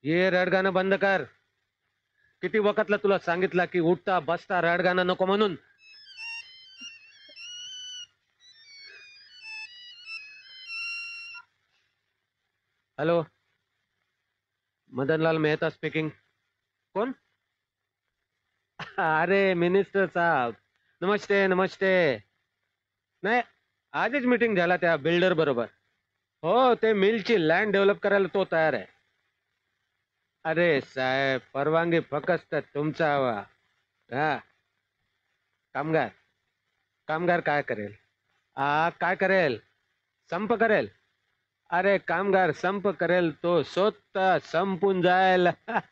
ये रडगाणं बंद कर. किती वखतला तुला सांगितलं की उठता बसता रडगाणं नको म्हणून. Hello, Madanlal Mehta speaking. कोण? अरे मिनिस्टर साहब, नमस्ते नमस्ते. नाही, आजच मीटिंग झाला त्या बिल्डर बरोबर. हो, ते मिलची लँड डेव्हलप करायला तो तयार आहे. अरे साहेब, परवानगी फक्त तुमचा हवा. हा, कामगार. कामगार काय करेल? काय करेल? संप करेल. अरे कामगार संप करेल तो स्वतः संपून जाईल.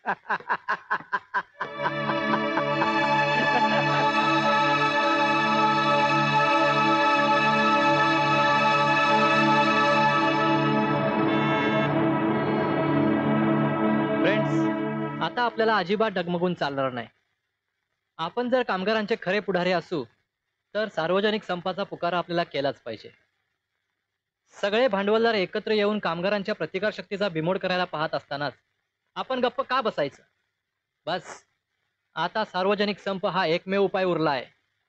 फ्रेंड्स, आता आपल्याला अजिबात डगमगून चालणार नाही. आपण जर कामगारांचे खरे पुढारी असू तर सार्वजनिक संपाचा पुकारा आपल्याला केलाच पाहिजे. सगळे भांडवलदार एकत्र येऊन कामगारांच्या प्रतिकार शक्तीचा बिमोड करायला पाहत असतानाच आपण गप्प का बसायचं? बस, आता सार्वजनिक संप हा एकमेव उपाय उरला आहे.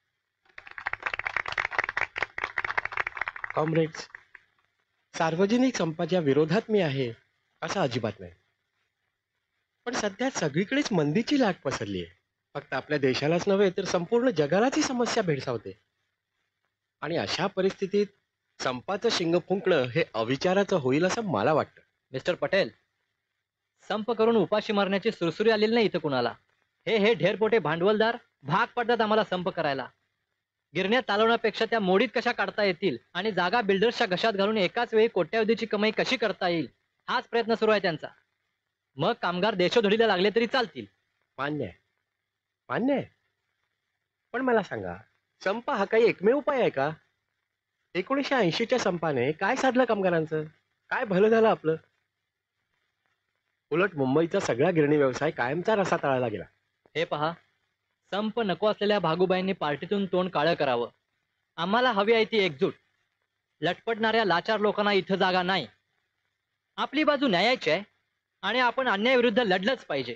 कॉम्रेड्स, सार्वजनिक संपाच्या विरोधात मी आहे असं अजिबात नाही. पण सध्या सगळीकडेच मंदीची लाट पसरली आहे. फक्त आपल्या देशालाच नव्हे तर संपूर्ण जगालाच ही समस्या भेडसावते. आणि अशा परिस्थितीत संपाचं शिंग फुंकणं हे अविचाराचं होईल असं मला वाटतं. मिस्टर पटेल, संप करून उपाशी मारण्याची सुरसुरी आलेली नाही इथं कुणाला. हे ढेरपोटे भांडवलदार भाग पडतात आम्हाला संप करायला. गिरण्या चालवण्यापेक्षा त्या मोडीत कशा काढता येतील आणि जागा बिल्डर्सच्या घशात घालून एकाच वेळी कोट्यावधीची कमाई कशी करता येईल हाच प्रयत्न सुरू आहे त्यांचा. मग कामगार देशोधडीला लागले तरी चालतील. मान्य आहे, मान्य आहे. पण मला सांगा, संप हा काही एकमेव उपाय आहे का? 1980च्या संपाने काय साधलं कामगारांचं? काय भलं झालं आपलं? उलट मुंबईचा सगळा गिरणी व्यवसाय कायमचा रसा तळाला गेला. हे पहा, संप नको असलेल्या भागूबाईंनी पार्टीतून तोंड काळं करावं. आम्हाला हवी आहे ती एकजूट. लटपटणाऱ्या लाचार लोकांना इथं जागा नाही. आपली बाजू न्यायाची आहे आणि आपण अन्यायाविरुद्ध लढलंच पाहिजे.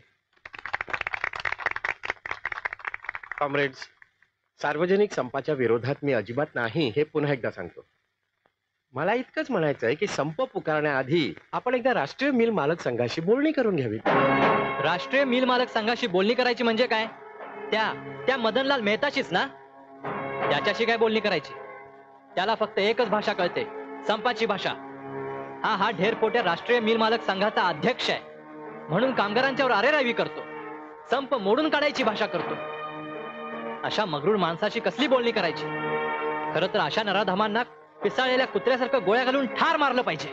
कॉम्रेड्स, सार्वजनिक संपाच्या विरोधात मी अजिबात नाही हे पुन्हा एकदा सांगतो. मला इतकंच म्हणायचं आहे की संप पुकारण्याआधी आपण एकदा राष्ट्रीय मिल मालक संघाशी बोलणी करून घ्यावी. राष्ट्रीय मिल मालक संघाशी बोलणी करायची म्हणजे काय? त्या मदनलाल मेहताशीच ना? त्याच्याशी काय बोलणी करायची? त्याला फक्त एकच भाषा कळते, संपाची भाषा. हा ढेरपोट्या राष्ट्रीय मिल मालक संघाचा अध्यक्ष आहे म्हणून कामगारांच्यावर अरेरावी करतो, संप मोडून काढायची भाषा करतो. अशा मगरूर माणसाची कसली बोलणी करायची? खरं तर अशा नराधामांना पिसाळलेल्या कुत्र्यासारखं गोळ्या घालून ठार मारलं पाहिजे.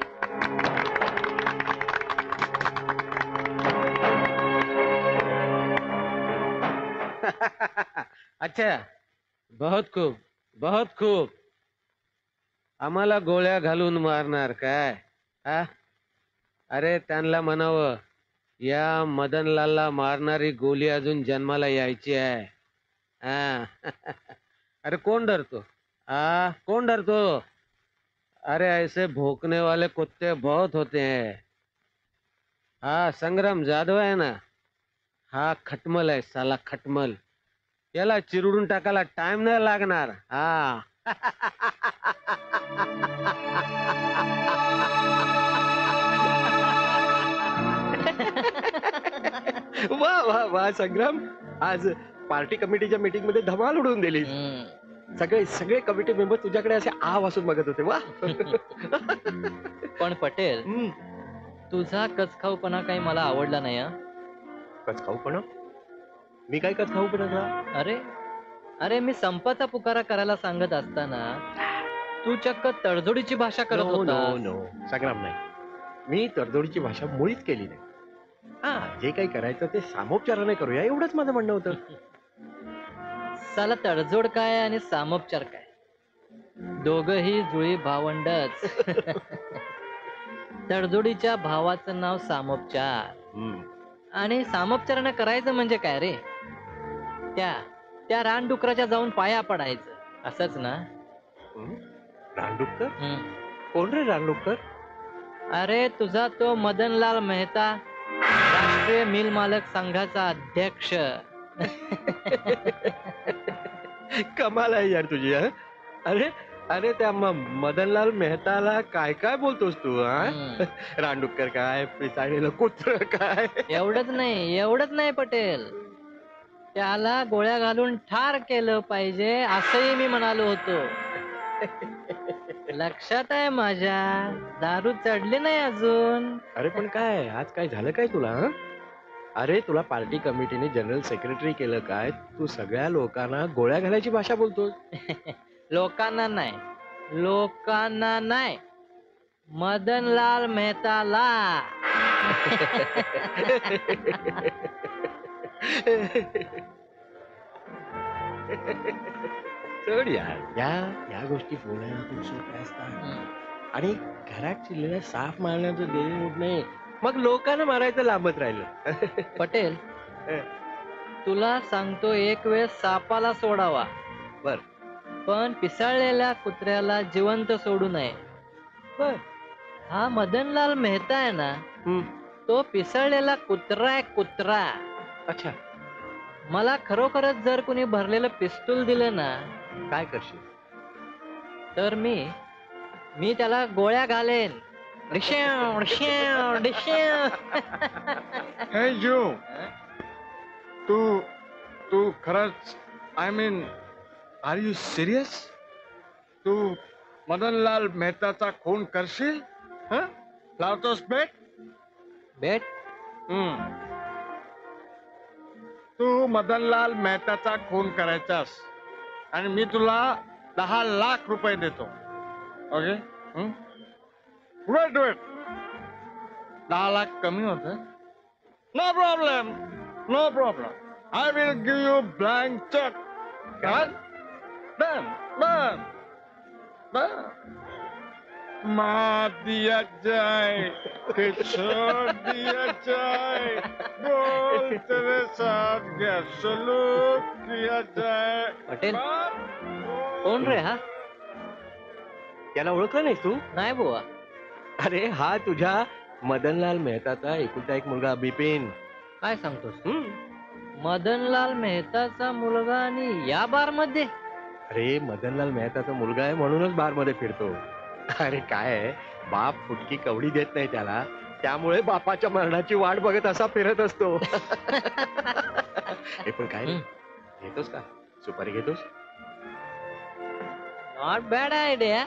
अच्छा, बहुत खूप, बहुत खूप. आम्हाला गोळ्या घालून मारणार काय? हा, अरे त्यांना म्हणावं, या मदनलालला मारणारी गोली अजून जन्माला यायची आहे. हा. अरे कौन डरतो? कौन डरतो? अरे ऐसे भोंकने वाले कुत्ते बहुत होते हैं. हा संग्राम जाधव आहे ना, हा खटमल आहे साला, खटमल. याला चिरडून टाकायला टाइम नाही लागणार. हा. वा वा वा संग्राम, आज पार्टी कमिटीच्या मीटिंग मध्ये धमाल उडवून दिली. सगळे सगळे कमिटी मेंबर तुझ्याकडे असे आ वासून बघत होते. वा. पण पटेल, तुझा कचखाऊपणा काही मला आवडला नाही. कचखाऊपणा? मी काय कचखाऊपणा केला? अरे अरे मी संपाचा पुकारा करायला सांगत असताना तू चक्क तडजोडीची भाषा करत होता. नो संग्राम, नाही, मी तडजोडीची भाषा मुळीच केली नाही. हा, जे काही करायचं ते सामोपचाराने करूया एवढंच माझं म्हणणं होतं. साला तडजोड काय आणि सामोपचार काय? दोघही जुळी भावंडच. तडजोडीच्या भावाचं नाव सामोपचार आणि सामोपचारानं करायचं म्हणजे काय रे? त्या रानडुकराच्या जाऊन पाया पडायचं, असंच ना? रानडुक्कर? कोण रे रानडुक्कर? अरे तुझा तो मदनलाल मेहता, राष्ट्रीय मिल मालक संघाचा अध्यक्ष. कमाल आहे यार तुझी. हा अरे अरे त्या मदनलाल मेहताला काय काय बोलतोस तू? हा हम्म. रानडुक्कर काय, पिसाळलेलं कुत्र काय? एवढंच नाही पटेल, त्याला गोळ्या घालून ठार केलं पाहिजे असंही मी म्हणालो होतो. लक्षात आहे माझ्या, दारू चढली नाही अजून. अरे पण काय आज काय झालं काय तुला? हा? अरे तुला पार्टी कमिटीने जनरल सेक्रेटरी केलं काय? तू सगळ्या लोकांना गोळ्या घालायची भाषा बोलतोस. लोकांना नाही, मदनलाल मेहताला. चढ यार, या गोष्टी बोलण्यातून सोप्या असतात आणि घरात चिल्लेल्या साफ मारण्याचं देणे होत नाही. मग लोकांना मारायचं लांबत राहिलं. पटेल, तुला सांगतो, एक वेळ सापाला सोडावा, बर पण पिसाळलेल्या कुत्र्याला जिवंत सोडू नये. बर. हा मदनलाल मेहता आहे ना, हम्म. तो पिसाळलेला कुत्रा आहे, कुत्रा. अच्छा, मला खरोखरच जर कुणी भरलेलं पिस्तूल दिलं ना, काय करशील? तर मी त्याला गोळ्या घालेन. डिश्याव, डिश्याव, डिश्याव. हे जू, तू खरंच, I mean, are you serious? तू मदनलाल मेहताचा खून करशील? हं? लावतोस बेट? बेट? तू मदनलाल मेहताचा खून करायचास आणि मी तुला 10 लाख रुपये देतो. ओके? वेट 10 लाख कमी होते? No problem. I will give you blank check. Done. मार दिया जाए कि छोड़ दिया जाए, बोल तेरे साथ क्या सलूक किया जाए. पटेल, कोण रे हा? त्याला ओळखलं नाहीस तू? नाही बुवा. अरे हा तुझ्या मदनलाल मेहताचा एकुलता एक मुलगा बिपिन. काय सांगतोस? मदनलाल मेहताचा मुलगा आणि या बार मध्ये? अरे मदनलाल मेहताचा मुलगा आहे म्हणूनच बार मध्ये फिरतो. अरे काय आहे, बाप फुटकी कवडी देत नाही त्याला, त्यामुळे बापाच्या मरणाची वाट बघत असा फिरत असतो. हे पण काय रे? घेतोस का? सुपारी घेतोस? Not bad idea.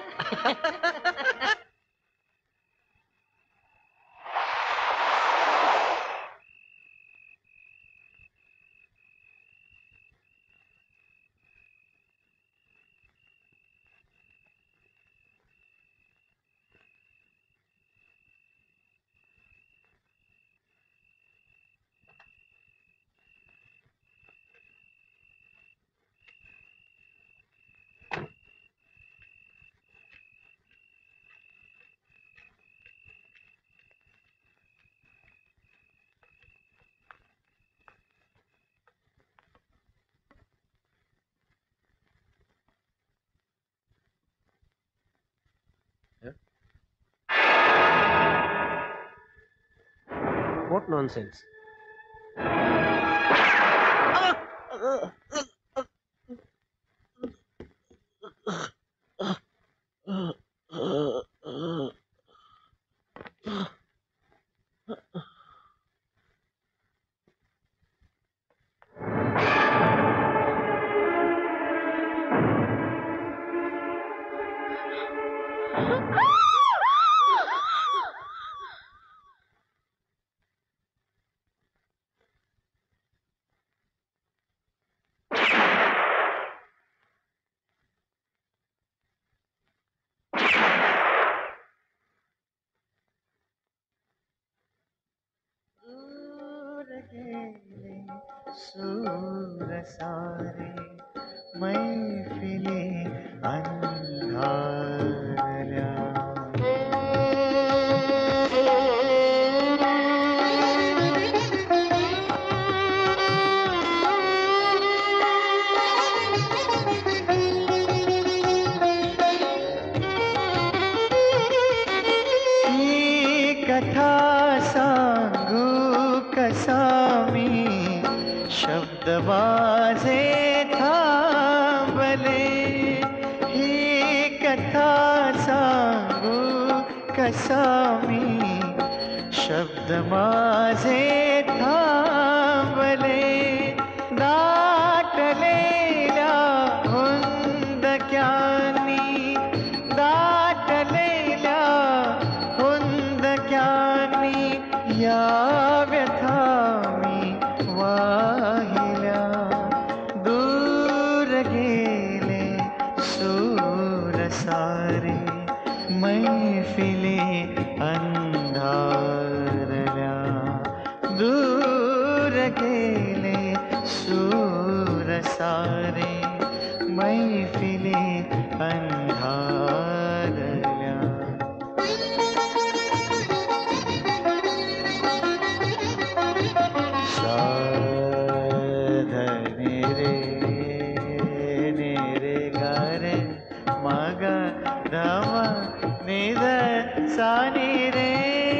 What nonsense. सूर सारे मैफिली अंधारल्या. ही कथा सांगू कसा शब्द माझे थांबले, ही कथा सांगू कसा मी, शब्द माझे थांबले, दाटलेल्या हुंदक्यांनी, दाटलेल्या हुंदक्यांनी या व्यथा मी वाहिल्या, दूर गेले सूर सारे, मैफिली अंधारल्या, दूर गेले सूर सारे, मैफिली अंधारल्या. साधने रे रे गा रे मग धम निध सानी रे,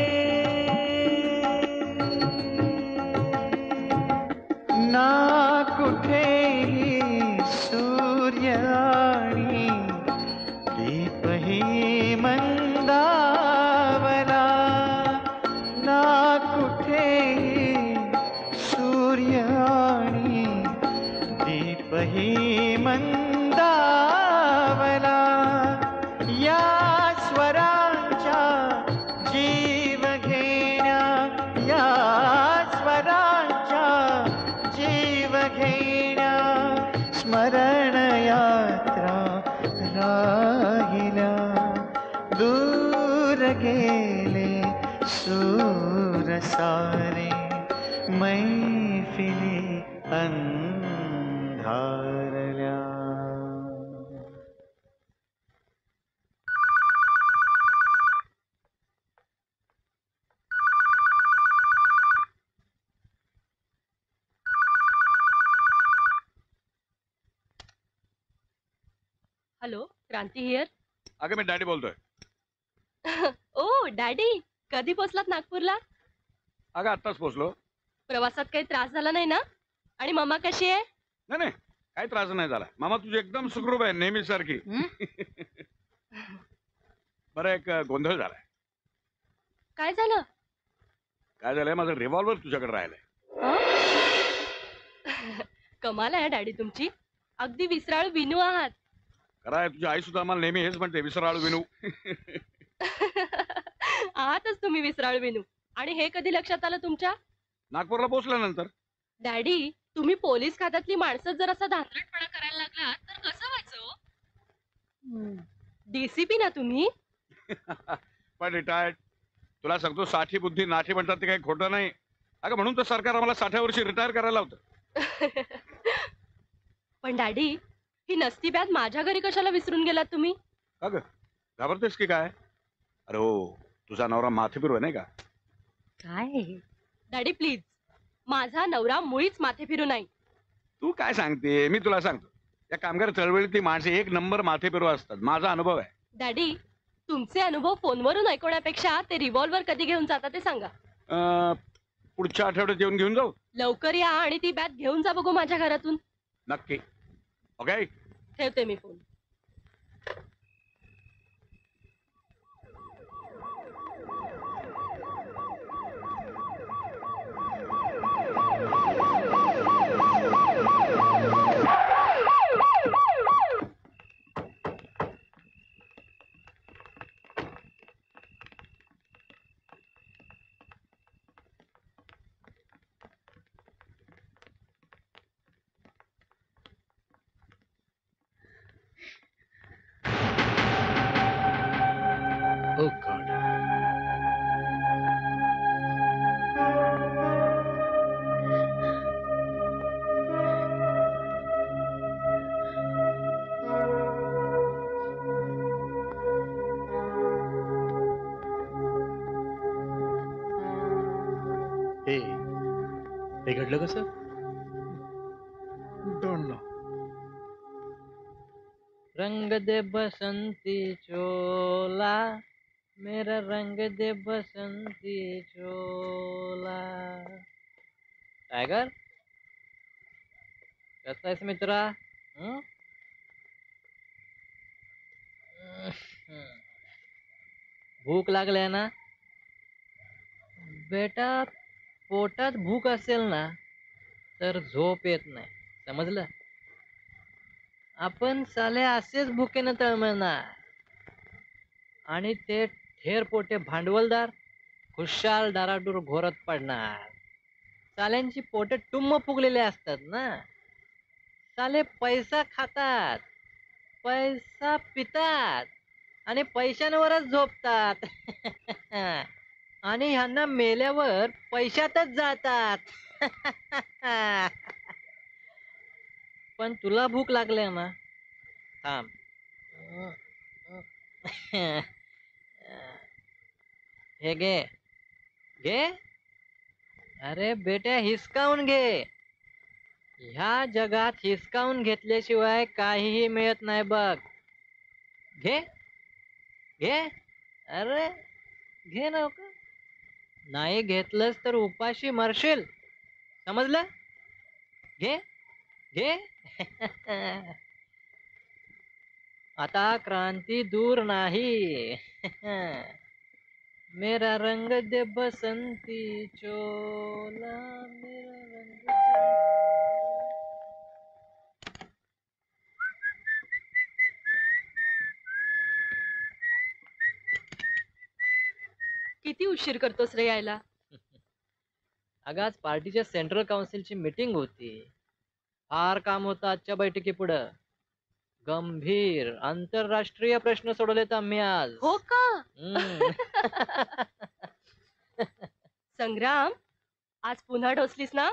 ना कुठेही सूर्य आणि दीपही मंदावला, ना कुठेही सूर्य आणि दीपही मंदावला, या स्वरांच्या जीव घेण्या, या स्वरांच्या जीव घेण्या, स्मरण यात्रा राहिल्या, दूर गेले सूर सारे, मैफिली अंधारल्या. Hello, Kranti here. अगं मी डॅडी बोलतोय. ओ डॅडी, कधी पोचलात नागपूरला? अगं आत्ताच पोचलो. प्रवासात काही त्रास झाला नाही ना? आणि मम्मा कशी आहे? नाही नाही, काही त्रास नाही झाला. मामा तुझी एकदम सुखरूप आहे, नेहमी सारखी. बरं, एक गोंधळ झालाय. काय झालं? काय झालंय, माझं रिव्हॉल्वर तुझ्याकडे राहिलंय. हं? कमाल आहे डॅडी तुमची, अगदी विसराळू विनू आहात. खरं तुझी आई सुद्धा आम्हाला नेहमी हेच म्हणते, विसराळू विनू. आहातच तुम्ही विसराळू विनू. आणि हे कधी लक्षात आलं तुमच्या? नागपूरला पोहोचल्यानंतर. डॅडी, तुम्ही पोलीस खात्यातली माणसं जर असा धांदरटपणा करायला लागला तर कसं व्हायचं? डीसीपी ना तुम्ही? पण रिटायर्ड. तुला सांगतो, साठी बुद्धी नाठी म्हणतात ते काही खोटं नाही. अगं म्हणून तर सरकार आम्हाला 60 वर्षी रिटायर करायला होतं. पण डॅडी, ही नसती बॅग माझ्या घरी कशाला विसरून गेलात तुम्ही? अगं घाबरतेस की काय? अरे हो, तुझा नवरा माथेफिरू आहे नाही का? काय डॅडी प्लीज, माझा नवरा मुळीच माथे फिरू नाही. तू काय सांगते, मी तुला सांगतो. या कामगार चळवळीतली माणसे एक नंबर माथेफिरू असतात, माझा अनुभव आहे. डॅडी, तुमचे अनुभव फोनवरून ऐकण्यापेक्षा ते रिव्हॉल्वर कधी घेऊन जाता ते सांगा. पुढच्या आठवड्यात येऊन घेऊन जाऊ. लवकर या आणि ती बॅग घेऊन जा बघू माझ्या घरातून. नक्की. ओके, ठेवते मी फोन. Oh God. हे घडलं कसं? Don't know. रंग दे बसंती चोला, मेरा रंग दे बसंती चोला. टायगर, कसा आहेस मित्रा? हं? भूक लागली ना बेटा? पोटात भूक असेल ना तर झोप येत नाही, समजलं? आपण साले असेच भुकेनं तळमळणार आणि ते ठेर पोटे भांडवलदार खुशाल दाराडूर घोरत पडणार. साल्यांची पोटे टुम्म फुगलेले असतात ना. साले पैसा खातात, पैसा पितात आणि पैशांवरच झोपतात. आणि ह्यांना मेल्यावर पैशातच जातात. पण तुला भूक लागली ना, थांब. हे घे घे. अरे बेट्या, हिसकावून घे. ह्या जगात हिसकावून घेतल्याशिवाय काहीही मिळत नाही बघ. घे घे. अरे घे नव्हतं. नाही घेतलंस तर उपाशी मरशील, समजलं? घे घे. आता क्रांती दूर नाही. मेरा रंग दे बसंती चोला, मेरा रंग दे. किती उशीर करतोस रे यायला? अगं आज पार्टीच्या सेंट्रल काउन्सिलची मीटिंग होती. फार काम होतं आजच्या बैठकीपुढं. गंभीर आंतरराष्ट्रीय प्रश्न सोडवलेत आम्ही आज. हो का? हम्म. संग्राम, आज पुन्हा ढोसलीस ना?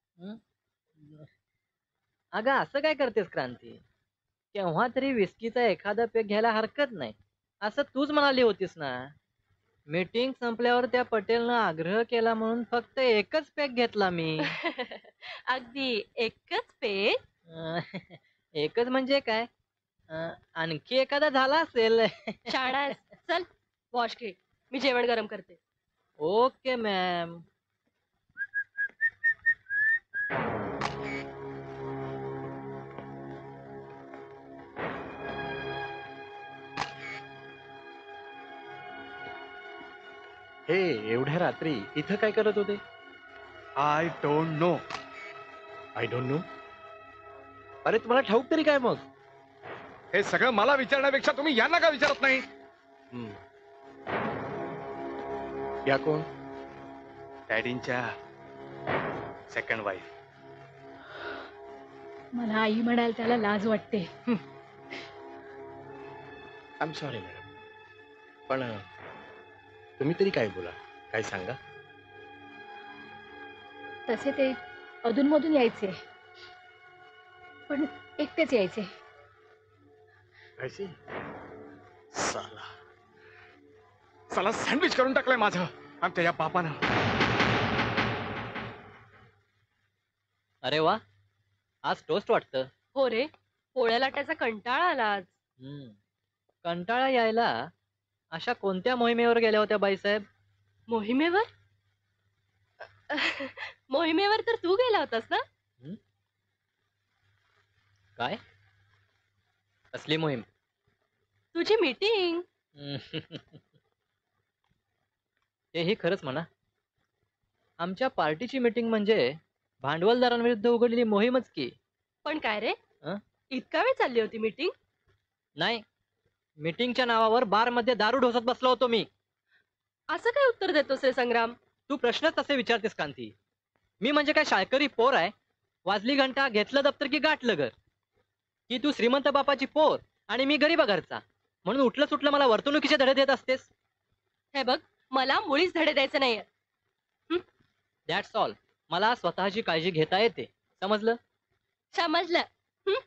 अगं असं काय करतेस क्रांती? केव्हा तरी विस्कीचा एखादा पेग घ्यायला हरकत नाही, असं तूच म्हणाली होतीस ना. मीटिंग संपल्यावर त्या पटेलनं आग्रह केला म्हणून फक्त एकच पेग घेतला मी. अगदी एकच पेज? एकच म्हणजे काय, आणखी एखादा झाला असेल. शाळा आहेस. चल वॉश घे, मी जेवण गरम करते. Okay ma'am. हे एवढ्या रात्री इथं काय करत होते? I don't know. I don't know. अरे तुम्हाला ठाऊक तरी काय मग? हे सगळं मला विचारण्यापेक्षा तुम्ही यांना का विचारत नाही? हम्म. या कोण? डॅडींच्या सेकंड वाईफ. मला आई म्हणाल त्याला लाज वाटते. आय एम सॉरी मॅडम, पण तुम्ही तरी काय बोला, काय सांगा. तसे ते अधूनमधून यायचे, पण एकटेच यायचे. ऐसी साला. चला सँडविच करून टाकलंय माझं आमच्या या बापानं. अरे वा, आज टोस्ट वाटतं. हो रे, पोळ्या लाटायचा कंटाळा आला आज. कंटाळा यायला अशा कोणत्या मोहिमेवर गेल्या होत्या बाईसाहेब? मोहिमेवर? मोहिमेवर तर तू गेला होतास ना? काय कसली मोहीम? तुझी मीटिंग. तेही खरंच म्हणा. आमच्या पार्टीची मीटिंग म्हणजे भांडवलदारांविरुद्ध उघडलेली मोहीमच की. पण काय रे, अं? इतका वेळ चालली होती मीटिंग? नाही, मीटिंगच्या नावावर बार मध्ये दारू ढोसत बसलो होतो मी. असं काय उत्तर देतोस रे संग्राम? तू प्रश्नच तसे विचारतेस कांती. मी म्हणजे काय शाळकरी पोर आहे? वाजली घंटा, घेतलं दप्तर की गाठलं घर? की तू श्रीमंत बापाची पोर आणि मी गरीबा घरचा, म्हणून उठलं सुटलं मला वर्तणुकीचे धडे देत असतेस? हे बघ, मला मुळीच धडे द्यायचे नाहीये. That's all. मला स्वतःची काळजी घेता येते, समजलं? समजलं. हं?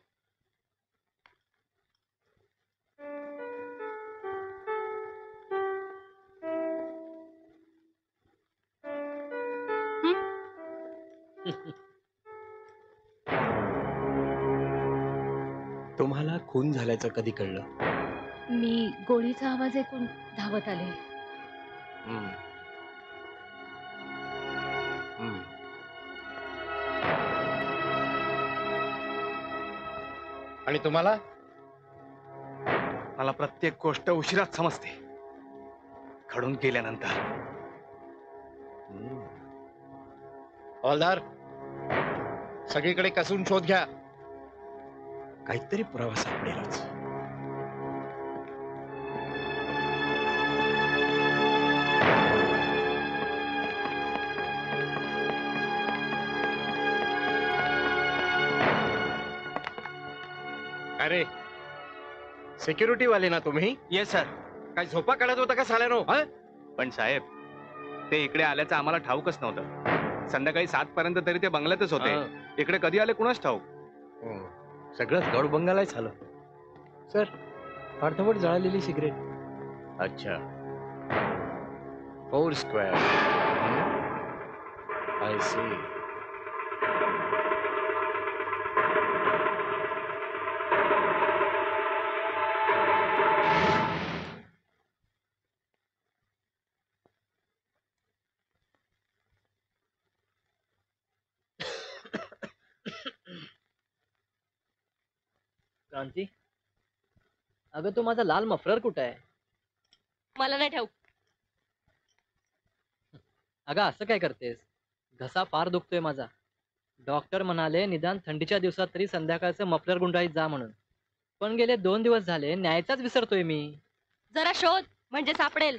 तुम्हाला खून झाल्याचं कधी कळलं? मी गोळीचा आवाज ऐकून धावत आले. हम्म. हम्म. आणि तुम्हाला? मला प्रत्येक गोष्ट उशिराच समजते, घडून गेल्यानंतर. हवालदार, सगळीकडे कसून शोध घ्या, काहीतरी पुरावा सापडेलच. अरे, सिक्युरिटी वाले ना तुम्ही? Yes sir. काय झोपा काढत होता का साल्यानो? पण साहेब, ते इकडे आल्याचं आम्हाला ठाऊकच नव्हतं. संध्याकाळी 7 पर्यंत तरी ते बंगल्यातच होते. इकडे कधी आले कुणाच ठाऊक. सगळंच गड बंगालाय झालं. सर, अर्धवट जळालेली सिगरेट. अच्छा, 4 स्क्वेअर. I C. क्रांती, अगं तो माझा लाल मफलर कुठे आहे? मला नाही ठाऊक. अगं असं काय करतेस? घसा फार दुखतोय माझा. डॉक्टर म्हणाले निदान थंडीच्या दिवसात तरी संध्याकाळचं मफलर गुंडाळीत जा म्हणून. पण गेले 2 दिवस झाले न्यायचाच विसरतोय मी. जरा शोध म्हणजे सापडेल.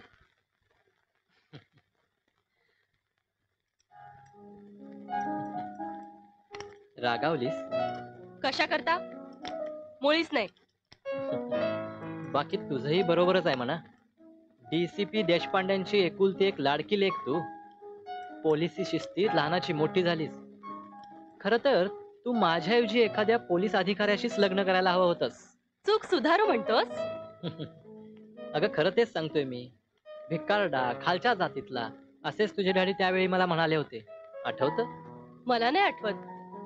रागावलीस? कशा करता? मुळीच नाही. बाकी तुझंही बरोबरच आहे म्हणा. DCP देशपांड्यांची एकुलती एक लाडकी लेक तू. पोलिसी शिस्तीत लहानाची मोठी झालीस. खर तर तू माझ्याऐवजी एखाद्या पोलीस अधिकाऱ्याशीच लग्न करायला हवं होतंस. चूक सुधारू म्हणतोस? अगं खरं तेच सांगतोय मी. भिकारडा, खालच्या जातीतला असेच तुझे डॅडी त्यावेळी मला म्हणाले होते. आठवतं? मला नाही आठवत.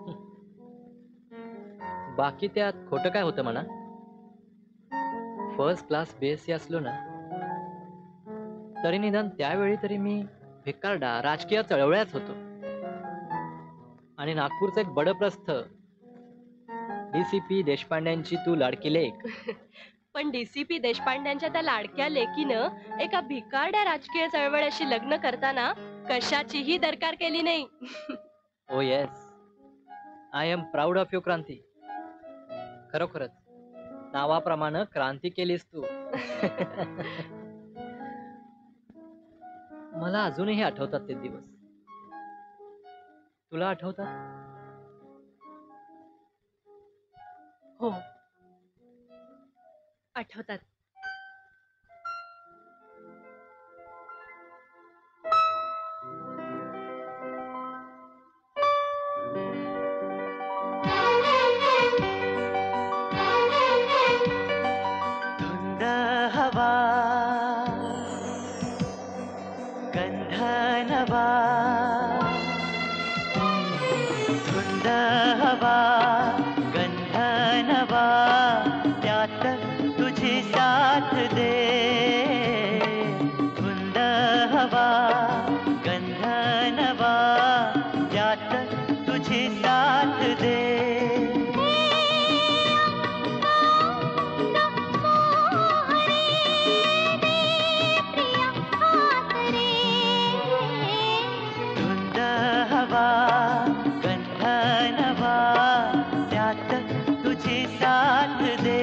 बाकी त्यात खोटं काय होतं म्हणा. फर्स्ट क्लास BSc असलो ना तरी निदान त्यावेळी तरी मी भिकारडा, राजकीय चळवळ्याच होतो. आणि नागपूरचं एक बडप्रस्थ DCP देशपांड्यांची तू लाडकी लेक. पण DCP देशपांड्यांच्या त्या लाडक्या लेकीनं एका भिकारड्या राजकीय चळवळ्याशी लग्न करताना कशाचीही दरकार केली नाही. Oh yes, I am proud of you Kranti. खरोखरच नावाप्रमाणे क्रांती केलीस तू. मला अजूनही आठवतात ते दिवस. तुला आठवतात? हो, आठवतात. धुंद हवा गंध नवा, धुंद हवा गंध नवा, त्यात तुझी साथ दे. धुंद हवा गंध नवा, त्यात तुझी साथ दे. धुंद हवा गंध नवा, त्यात तुझी साथ दे.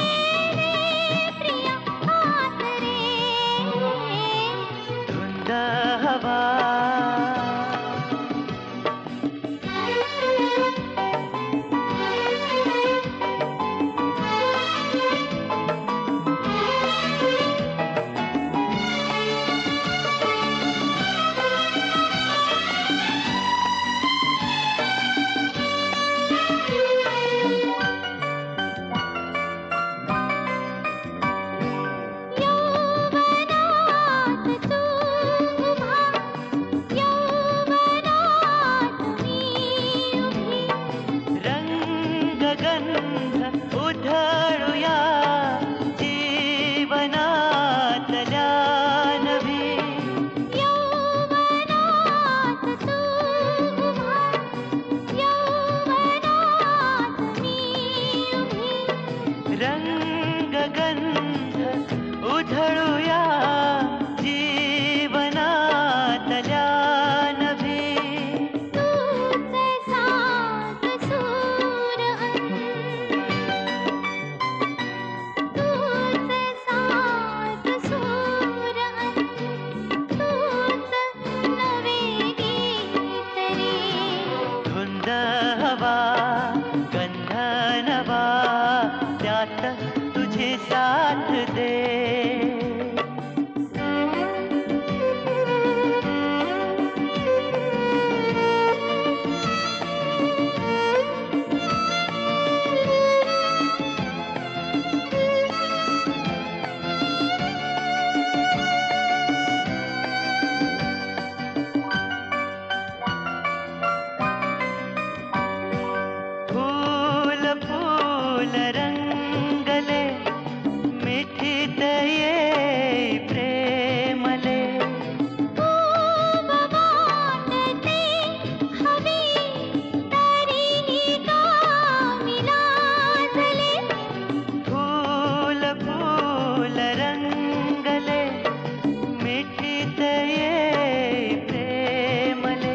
धुंद उधळूया जीवनातल्या नभी धुंद हवा गंध नवा त्यात तुझी साथ दे फूल फूल रंगले मिठीत ये प्रेमले फूल फूल रंगले मिठीत ये प्रेमले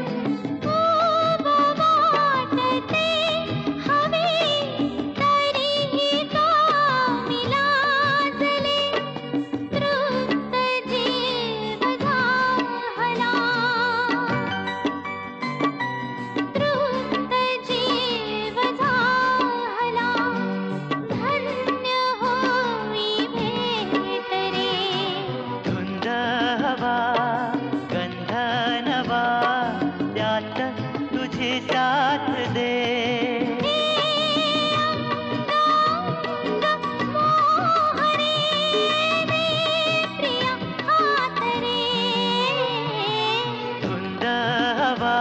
धुंद हवा गंध नवा त्यात तुझी साथ दे धुंद हवा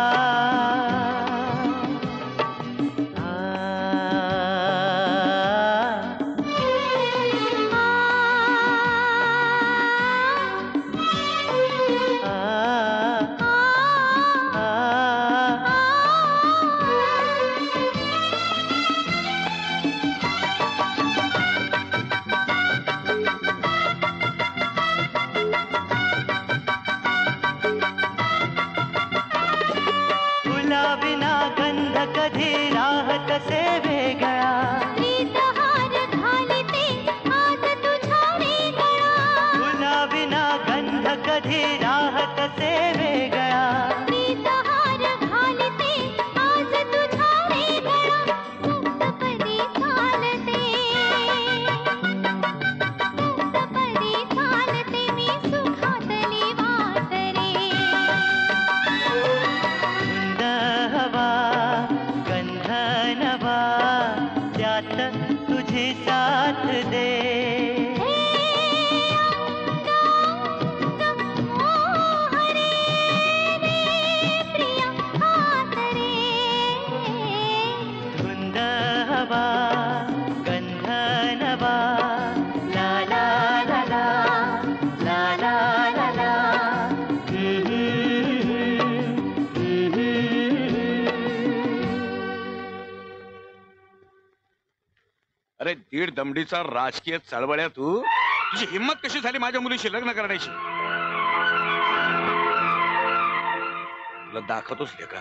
फुला विना गंध कधी राहत से वेगळा फुला विना गंध कधी राहत से वेगळा धुंद हवा गंध नवा त्यात तुझी साथ दे धुंद हवा गंध नवा ला ला ला ला ला ला ला ला अरे दीड दमडीचा राजकीय चळवळ्या तू तुझी हिंमत कशी झाली माझ्या मुलीशी लग्न करण्याची तुला दाखवतोच का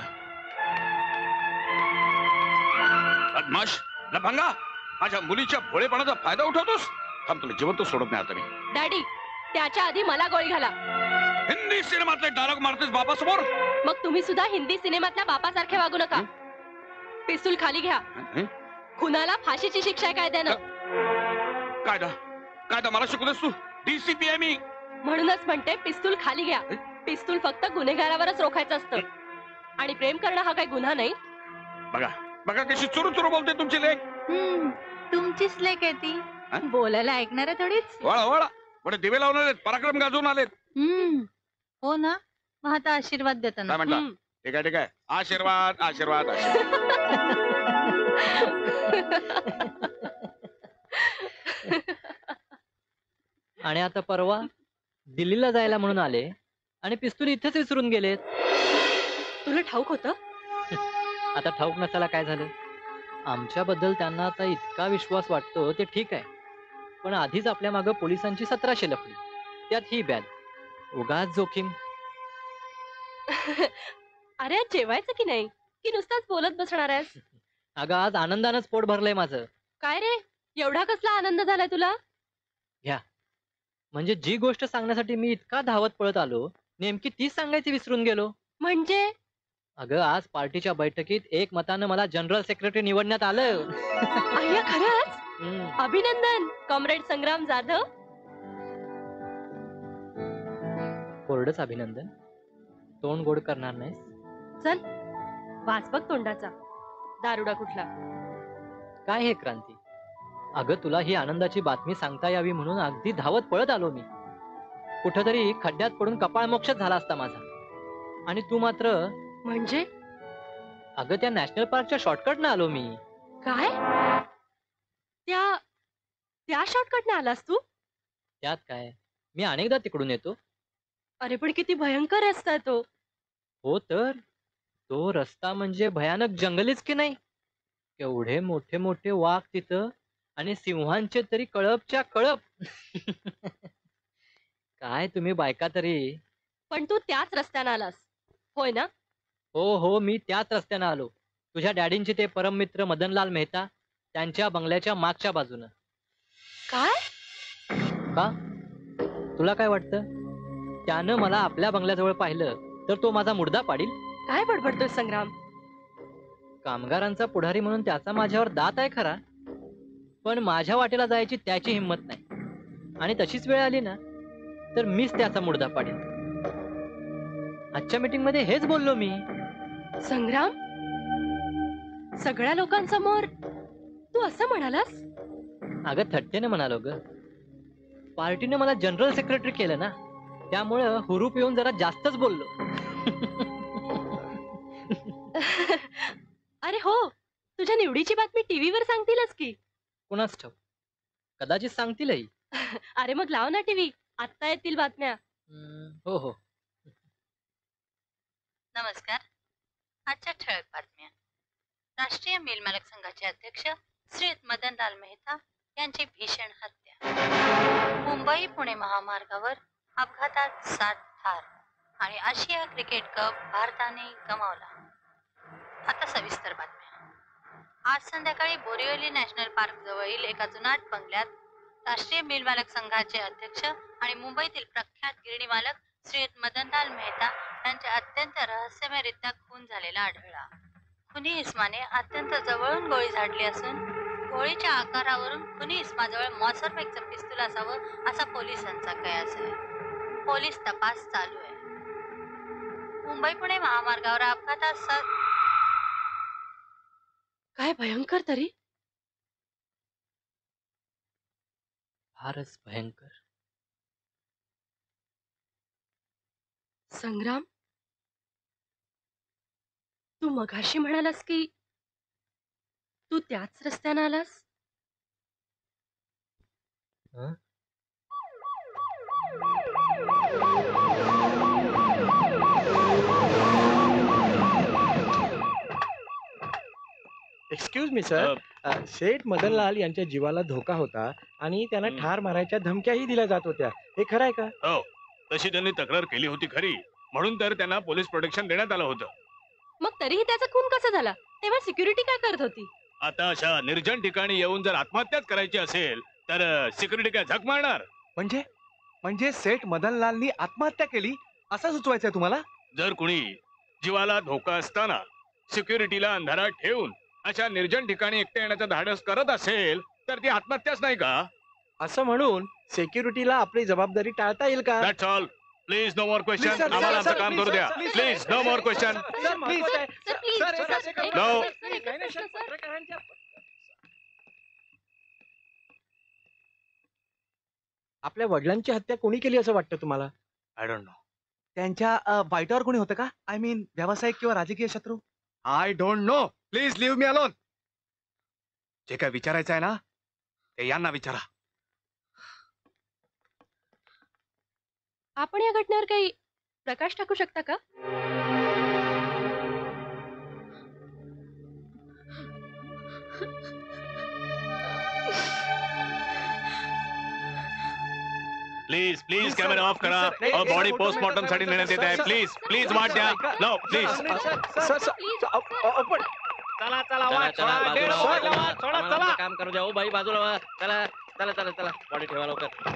बदमाश लफंगा माझ्या मुलीच्या भोळेपणाचा फायदा उठवतोस थांब तुला जिवंत सोडत नाही आता मी डॅडी त्याच्या आधी मला गोळी घाला हिंदी सिनेमातले डायलॉग मारतेस बापासमोर मग तुम्ही सुद्धा हिंदी सिनेमातल्या बापासारखे वागू नका पिस्तूल खाली घ्या खुनाला फाशीची शिक्षा आहे कायद्यानं कायदा कायदा मला शिकवतेस तू डीसीपी आहे मी म्हणूनच म्हणते पिस्तूल खाली घ्या पिस्तूल फक्त गुन्हेगारावरच रोखायचं असतं आणि प्रेम करणं हा काही गुन्हा नाही बघा बघा कशी चुरू चुरू बोलते तुमची लेक तुमचीच लेक आहे ती बोलायला ऐकणार थोडीच वळा वळा पुढे दिवे लावून आलेत पराक्रम गाजवून आलेत हो ना मग आता आशीर्वाद काय देताना म्हणता ठीक आहे ठीक आहे आशीर्वाद आशीर्वाद आशीर्वाद आणि आता परवा दिल्लीला जायला म्हणून आले आणि पिस्तूल इथेच विसरून गेलेत. तुला ठाऊक होतं? आता ठाऊक नसायला काय झालं? आमच्याबद्दल त्यांना आता इतका विश्वास वाटतो ते ठीक आहे, पण आधीच आपल्या मागं पोलिसांची 1700 लफडी, त्यात ही बॅग, उगाच जोखीम. अरे आज जेवायचं की नाही, की नुसताच बोलत बसणार आहेस? अगं आज आनंदानंच पोट भरलंय माझं. काय रे, एवढा कसला आनंद झालाय तुला? म्हणजे जी गोष्ट सांगण्यासाठी मी इतका धावत पळत आलो, नेमकी तीच सांगायची विसरून गेलो. म्हणजे अगं आज पार्टीच्या बैठकीत एकमतानं मला जनरल सेक्रेटरी निवडण्यात आलं. अय्या खरंच? हम्म. अभिनंदन कॉम्रेड संग्राम जाधव. कोरडंच अभिनंदन, तोंड गोड करणार नाहीस? चल वाच बघ तोंडाचा दारुडा कुठला. काय हे क्रांती, अगं तुला ही आनंदाची बातमी सांगता यावी म्हणून अगदी धावत पळत आलो मी. कुठंतरी खड्ड्यात पडून कपाळ मोक्षच झाला असता माझा, आणि तू मात्र. म्हणजे अगं त्या नॅशनल पार्कच्या शॉर्टकटनं आलो मी. काय? त्या त्या शॉर्टकटने आलास तू? त्यात काय, मी अनेकदा तिकडून येतो. अरे पण किती भयंकर रस्ता आहे तो. हो तर, तो रस्ता म्हणजे भयानक जंगलीच की नाही. केवढे मोठे मोठे वाघ तिथं, आणि सिंहांचे तरी कळपच्या कळप. काय तुम्ही बायका तरी. पण तू त्याच रस्त्याने आलास होय ना? हो हो, मी त्याच रस्त्यानं आलो. तुझ्या डॅडींचे ते परम मित्र मदनलाल मेहता, त्यांच्या बंगल्याच्या मागच्या बाजूनं. काय? का, तुला काय वाटतं, त्यानं मला आपल्या बंगल्याजवळ पाहिलं तर तो माझा मुर्दा पाडील? काय बडबडतोय संग्राम? कामगारांचा पुढारी म्हणून त्याचा माझ्यावर दात आहे खरा, पण माझ्या वाटेला जायची त्याची हिंमत नाही. आणि तशीच वेळ आली ना तर मीच त्याचा मुर्दा पाडील. आजच्या मीटिंग मध्ये हेच बोललो मी. संग्राम, सगळ्या लोकांसमोर तू असं म्हणालास? अगं थट्टेने म्हणालो ग. पार्टीने मला जनरल सेक्रेटरी केलं ना, त्यामुळं हुरूप येऊन जरा जास्तच बोललो. अरे हो, तुझ्या निवडीची बातमी टीव्हीवर सांगतीलच की. कुणाच ठाऊक, कदाचित सांगतीलही. अरे मग लाव ना टीव्ही, आत्ता येतील बातम्या. हो हो. नमस्कार. आजच्या ठळक बातम्या. राष्ट्रीय मिल मालक संघाचे अध्यक्ष श्री मदनलाल मेहता यांची भीषण हत्या. मुंबई पुणे महामार्गावर अपघातात 7 ठार. आणि आशिया क्रिकेट कप भारताने गमावला. आता सविस्तर बातम्या. आज संध्याकाळी बोरिवली नॅशनल पार्क जवळील एका जुनाट बंगल्यात राष्ट्रीय मिल मालक संघाचे अध्यक्ष आणि मुंबईतील प्रख्यात गिरणी मालक श्री मदनलाल मेहता यांचे अत्यंत रहस्यमयरित्या खून झालेला आढळला. खुनी इस्माने अत्यंत जवळून गोळी झाडली असून गोळीच्या आकारावरून खुनी इस्माजवळ मॉसरपेकचं पिस्तूल असावं असा पोलिसांचा कयास आहे. पोलीस तपास चालू आहे. मुंबई पुणे महामार्गावर अपघातात काय भयंकर तरी. फारच भयंकर. संग्राम, तू मगाशी म्हणालास की तू त्याच रस्त्याने आलास? हं? Excuse me sir, Seth Madanlal यांच्या जीवाला धोका होता आणि त्यांना ठार मारायच्या धमक्याही दिल्या जात होत्या. हे खरं आहे का? हो, तशी त्यांनी तक्रार केली होती खरी, म्हणून तर त्यांना पोलीस प्रोटेक्शन देण्यात आलं होतं. मग तरीही त्याचा खून कसा झाला? तेव्हा सिक्युरिटी काय करत होती? आता अशा निर्जन ठिकाणी येऊन जर आत्महत्याच करायची असेल तर सिक्युरिटी काय झक मारणार? म्हणजे म्हणजे सेठ मदनलालनी आत्महत्या केली असं सुचवायचंय तुम्हाला? जर कुणी जीवाला धोका असताना सिक्युरिटीला अंधारात ठेवून अशा निर्जन ठिकाणी एकटे येण्याचं धाडस करत असेल तर ती आत्महत्याच नाही का? असं म्हणून सिक्युरिटीला आपली जबाबदारी टाळता येईल का? That's all. Please no more question. Please, sir, आम्हाला sir, आमचं काम please, करू द्या. sir, please, please no more question. Sir, please, sir, sir, please, sir, sir, sir, sir, sir, No. Sir, एक नाही, नाही, प्रश्न, सर. पत्रकारांच्या- आपल्या वडिलांची हत्या कोणी केली असं वाटतं तुम्हाला? I don't know. त्यांच्या बायटावर कोणी होतं का? आय मीन व्यावसायिक किंवा राजकीय शत्रू? I don't know. Please leave me alone. जे काय विचारायचं आहे ना ते यांना विचारा. आपण या घटनेवर काही प्रकाश टाकू शकता का? Please please Please, camera sir. Off करा Please, sir. और नाही, बॉडी नाही, पोस्टमॉर्टम साठी नेण्यात येत आहे. sir, please sir, please sir, वाट द्या. sir, no please. सर पण चला चला चला वाट चला सोडा, बाजूला डेट व्हा, सोडा, चला. वाट सोडा, आम्हाला चला. आमचं काम करू द्या. ओ बाई बाजूला व्हा. चला चला चला चला बॉडी ठेवा लवकर.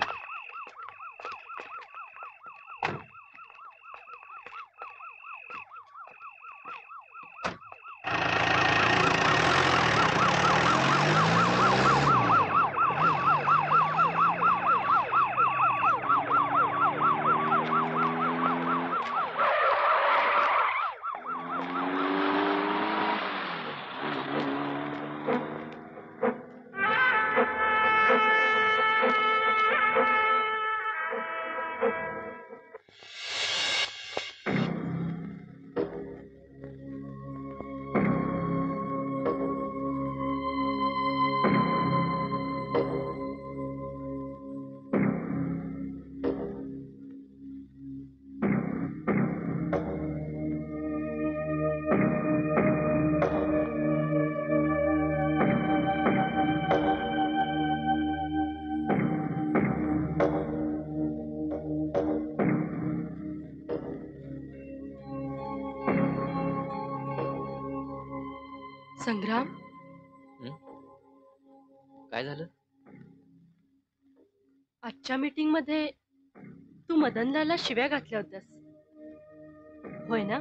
संग्राम, काय झालं? आजच्या मीटिंग मध्ये तू मदनलालला शिव्या घातल्या होत्यास, होय ना?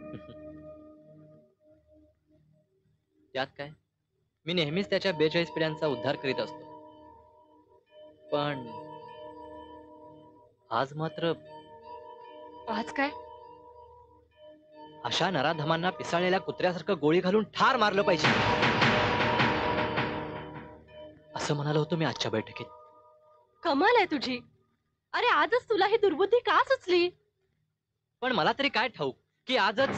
त्यात काय, मी नेहमीच त्याच्या 42 पिढ्यांचा उद्धार करीत असतो. पण आज मात्र आज काय? अशा नराधमांना पिसाळलेल्या कुत्र्यासारखं गोळी घालून ठार मारलं पाहिजे असं म्हणालो होतो मी आजच्या बैठकीत. कमाल आहे तुझी. अरे आजच तुला ही दुर्बुद्धी का सुचली? पण मला तरी काय ठाऊक की आजच.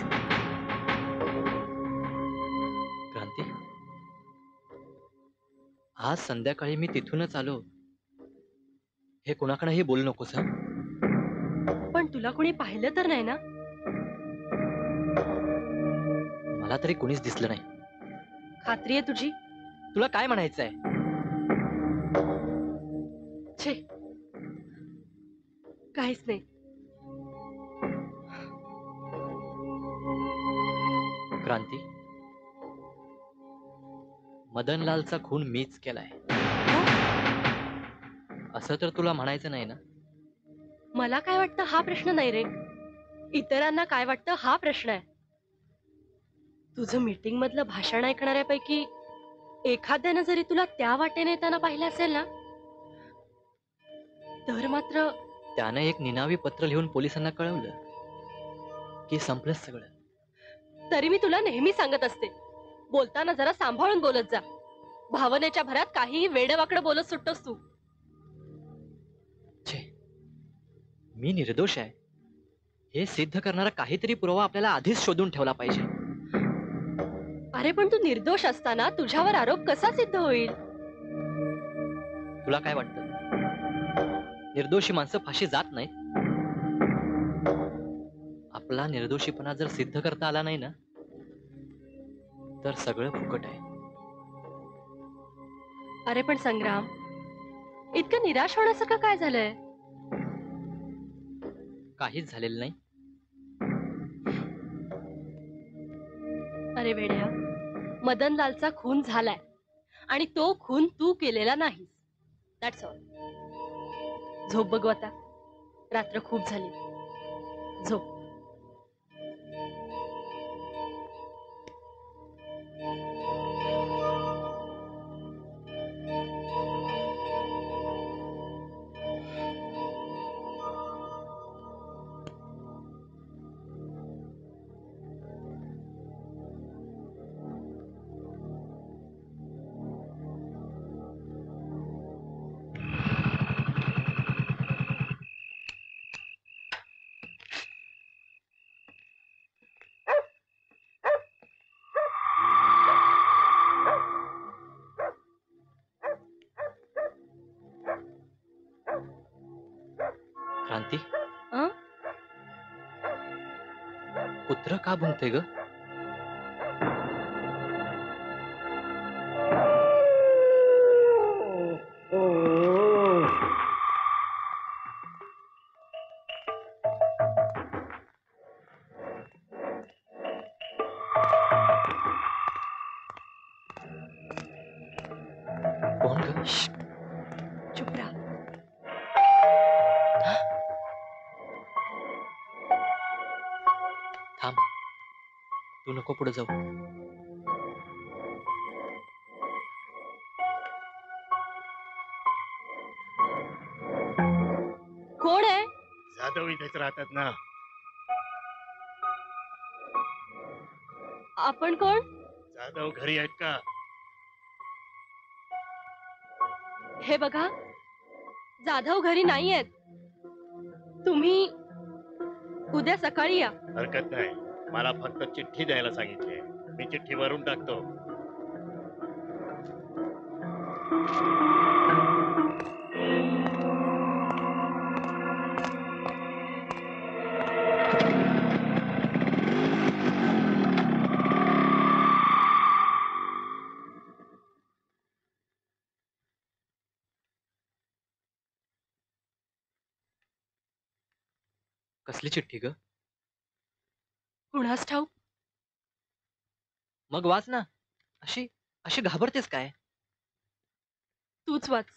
क्रांती, आज संध्याकाळी मी तिथूनच आलो हे कुणाकडेही बोलू नकोस हं? पण तुला कोणी पाहिलं तर नाही ना? मला तरी कोणीच दिसलं नाही. खात्री आहे तुझी? तुला काय म्हणायचंय? छे, काहीच नाही. क्रांती, मदनलालचा खून मीच केलाय असं तर तुला म्हणायचं नाही ना? मला काय वाटतं हा प्रश्न नाही रे. इतरांना काय वाटतं हा प्रश्न आहे. तुझं मीटिंग मधलं भाषण ऐकणाऱ्यापैकी एखाद्यानं जरी तुला त्या वाटेने येताना पाहिलं असेल ना, तर मात्र त्यानं एक निनावी पत्र लिहून पोलिसांना कळवलं की संपलं सगळं. तरी मी तुला नेहमी सांगत असते, बोलताना जरा सांभाळून बोलत जा. भावनेच्या भरात काहीही वेडवाकडं बोलत सुटतोस तू. छे, मी निर्दोष आहे हे सिद्ध करणारा काहीतरी पुरावा आपल्याला आधीच शोधून ठेवला पाहिजे. अरे पण तू निर्दोष असताना तुझ्यावर आरोप कसा सिद्ध होईल? तुला काय वाटतं, निर्दोषी माणसं फाशी जात नाहीत? आपला निर्दोषीपणा जर सिद्ध करता आला नाही ना, तर सगळं फुकट आहे. अरे पण संग्राम, इतकं निराश होण्यासारखं काय झालंय? काहीच झालेलं नाही. अरे वेड्या, मदनलालचा खून झालाय आणि तो खून तू केलेला नाही. That's all. झोप बघू आता, रात्र खूप झाली. झोप. क्रांती, अं? कुत्र का भुंकते ग? तू नको पुढे जाऊ. कोण आहे? जाधव इथेच राहतात ना. आपण कोण? जाधव घरी आहेत का? हे बघा, जाधव घरी नाही आहेत. तुम्ही उद्या सकाळी या. हरकत नाही, मला फक्त चिठ्ठी द्यायला सांगितली. मी चिठ्ठी भरून टाकतो. कसली चिठ्ठी ग? कुणास ठाऊक. मग वाच ना. अशी अशी घाबरतेस काय? तूच वाच.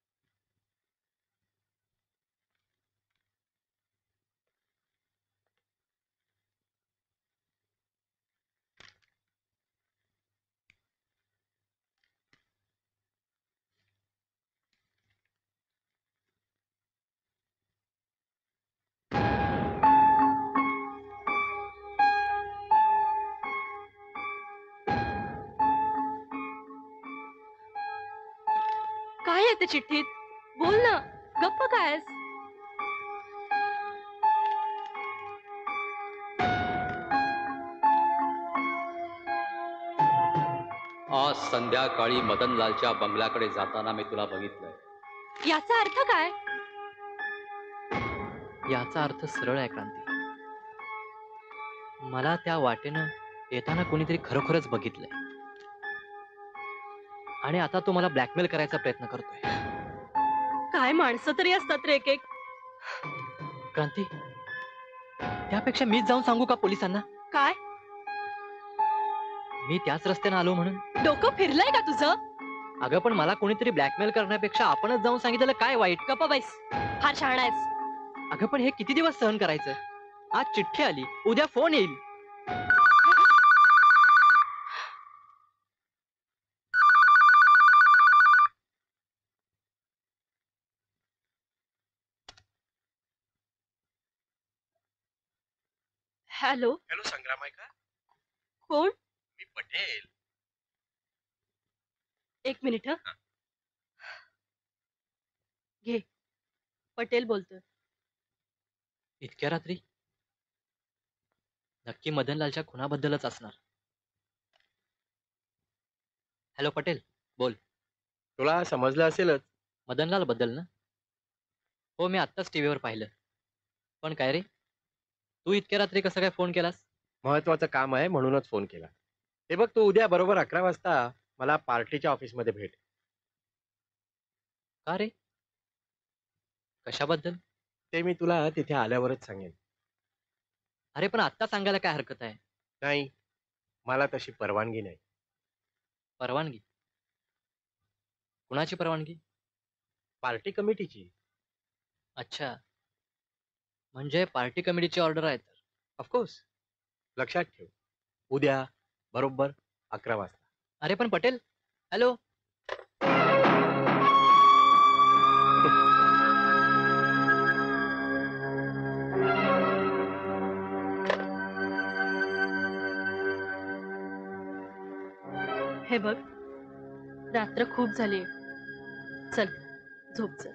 काय आहे त्या चिठ्ठीत? बोल ना, गप्प कायस? आज संध्याकाळी मदनलालच्या बंगल्याकडे जाताना मी तुला बघितलंय. याचा अर्थ काय? याचा अर्थ सरळ आहे क्रांती. मला त्या वाटेनं येताना कोणीतरी खरोखरच बघितलंय आणि आता तो मला ब्लॅकमेल करायचा प्रयत्न करतोय. काय माणसं तरी असतात रे एक एक. क्रांती, त्यापेक्षा मीच जाऊन सांगू का पोलिसांना? काय? मी त्याच रस्त्याने आलो म्हणून. डोकं फिरलंय का तुझं? अगं पण मला कोणीतरी ब्लॅकमेल करण्यापेक्षा आपणच जाऊन सांगितलं काय वाईट? गप्प बैस, फार शहाणा आहेस. अगं पण हे किती दिवस सहन करायचं? आज चिठ्ठी आली, उद्या फोन येईल. हॅलो, हॅलो, संग्राम आहे का? कोण? मी पटेल. एक मिनिट. हं. घे, पटेल बोलतोय. इतक्या रात्री? नक्की मदनलालच्या खुनाबद्दलच असणार. हॅलो पटेल, बोल. तुला समजलं असेलच. मदनलाल बद्दल ना? हो, मी आत्ताच टीव्हीवर पाहिलं. पण काय रे, तू इतक्या रात्री कसं काय फोन केलास? महत्वाचं काम आहे म्हणूनच फोन केला. ते बघ, तू उद्या बरोबर 11 वाजता मला पार्टीच्या ऑफिसमध्ये भेट. का रे? कशाबद्दल? ते मी तुला तिथे आल्यावरच सांगेन. अरे पण आत्ता सांगायला काय हरकत आहे? नाही, मला तशी परवानगी नाही. परवानगी? कुणाची परवानगी? पार्टी कमिटीची. अच्छा, म्हणजे पार्टी कमिटीची ऑर्डर आहे तर. ऑफकोर्स. लक्षात ठेव, उद्या बरोबर 11 वाजता. अरे पण पटेल, हॅलो. हे बघ, रात्र खूप झाली. चल, झोप चल.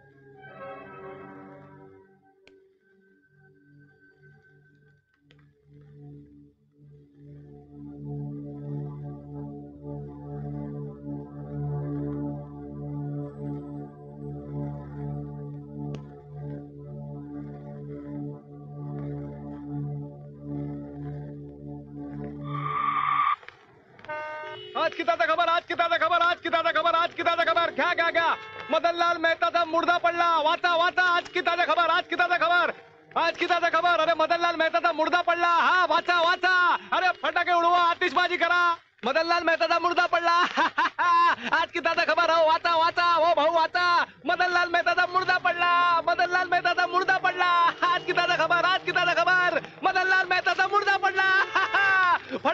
आज की ताजा खबर, आज की ताजा खबर, आज की ताजा खबर, आज की ताजा खबर. घ्या घ्या घ्या. मदनलाल मेहताचा मुर्दा पडला. वाचा वाचा. आज की ताजा खबर, आज की ताजा खबर, आज की ताजा खबर. अरे मदनलाल मेहताचा मुर्दा पडला. हा, वाचा वाचा. अरे फटाके उडवा, आतिषबाजी करा. मदनलाल मेहताचा मुर्दा पडला. आज की ताजा खबर. हो वाचा वाचा. हो भाऊ वाचा. मदनलाल मेहताचा मुर्दा पडला. मदनलाल मेहताचा मुर्दा पडला. आज की ताजा खबर, आज की ताजा खबर. मदनलाल मेहताचा मुर्दा पडला.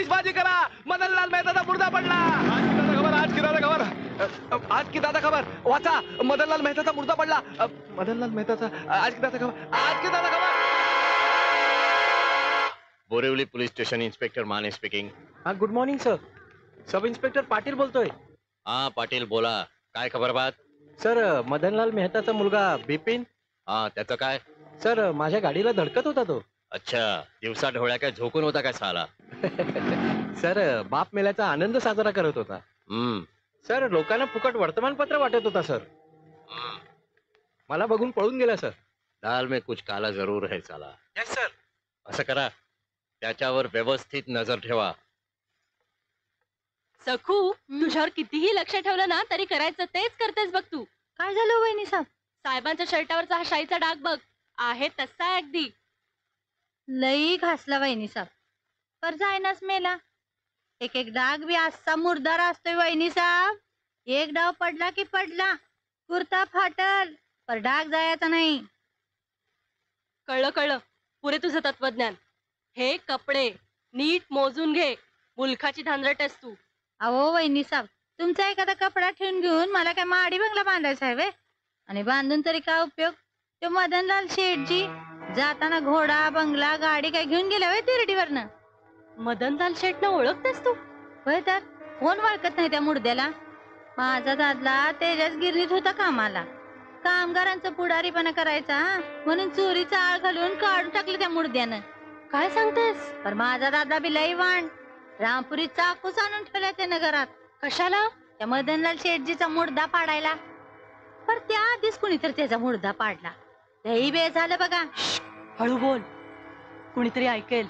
आतिषबाजी करा, मदनलाल मेहताचा मुर्दा पडला. आज की दादा खबर, आज की दादा खबर वाचा. मदनलाल मेहताचा मुर्दा पडला. मदनलाल मेहताचा आज की दादा खबर, आज की दादा खबर. Borivali police station inspector Mane speaking. हा, good morning sir. Sub inspector Patil बोलतोय. हा पाटील बोला, काय खबर बात? सर, मदनलाल मेहताचा मुलगा बिपिन. हा त्याचं काय? सर, माझ्या गाडीला धडकत होता तो. अच्छा, दिवसा ढवळ्या काय झोकून होता काय साला? सर, बाप मेल्याचा आनंद साजरा करत होता. सर, लोकांना फुकट वर्तमानपत्र वाटत होता सर. मला बघून पळून गेला सर. दाल में कुछ काला जरूर है साला. Yes sir. असं करा, त्याच्यावर व्यवस्थित नजर ठेवा. सखू, तुझ्यावर कितीही लक्ष ठेवलं ना तरी करायचं तेच करतेस बघ तू. काय झालं वहिनी साहेब? साहेबांच्या शर्टावरचा हा शाईचा डाग बघ, आहे तसा आहे अगदी. लई घासला वहिनी साहेब, पर जायनाच मेला. एक एक डाग बी असा मुर्दार असतोय वहिनी साहेब. एक डाव पडला की पडला, कुर्ता फाटल, पर डाग जायचा नाही. कळलं कळलं, पुरे तुझं तत्वज्ञान. हे कपडे नीट मोजून घे, मुलखाची धांदरटेस तू. अहो वहिनी साहेब, तुमचा एखादा कपडा ठेवून घेऊन मला काय माडी बंगला बांधायचा आहे व्हय? आणि बांधून तरी काय उपयोग? तो मदनलाल शेठजी जाताना घोडा बंगला गाडी काय घेऊन गेल्या व्हय तिरडीवरनं? मदनलाल शेठनं ओळखतेस तू? होय तर कोण ओळखत नाही त्या मुर्द्याला? माझा दादला तेजाच गिरणीत होता कामाला. कामगारांचं पुढारीपणा करायचा म्हणून चोरीचा आळ घालून काढून टाकलं त्या मुर्द्यानं. काय सांगतेस? पर माझा दादा बी लई वाण. रामपुरी चाकूच आणून ठेवला त्यानं घरात. कशाला? त्या मदनलाल शेठजीचा मुर्दा पाडायला. पर त्या आधीच कुणीतरी त्याचा मुर्दा पाडला. लई बे झालं बघा. हळू बोल, कुणीतरी ऐकेल.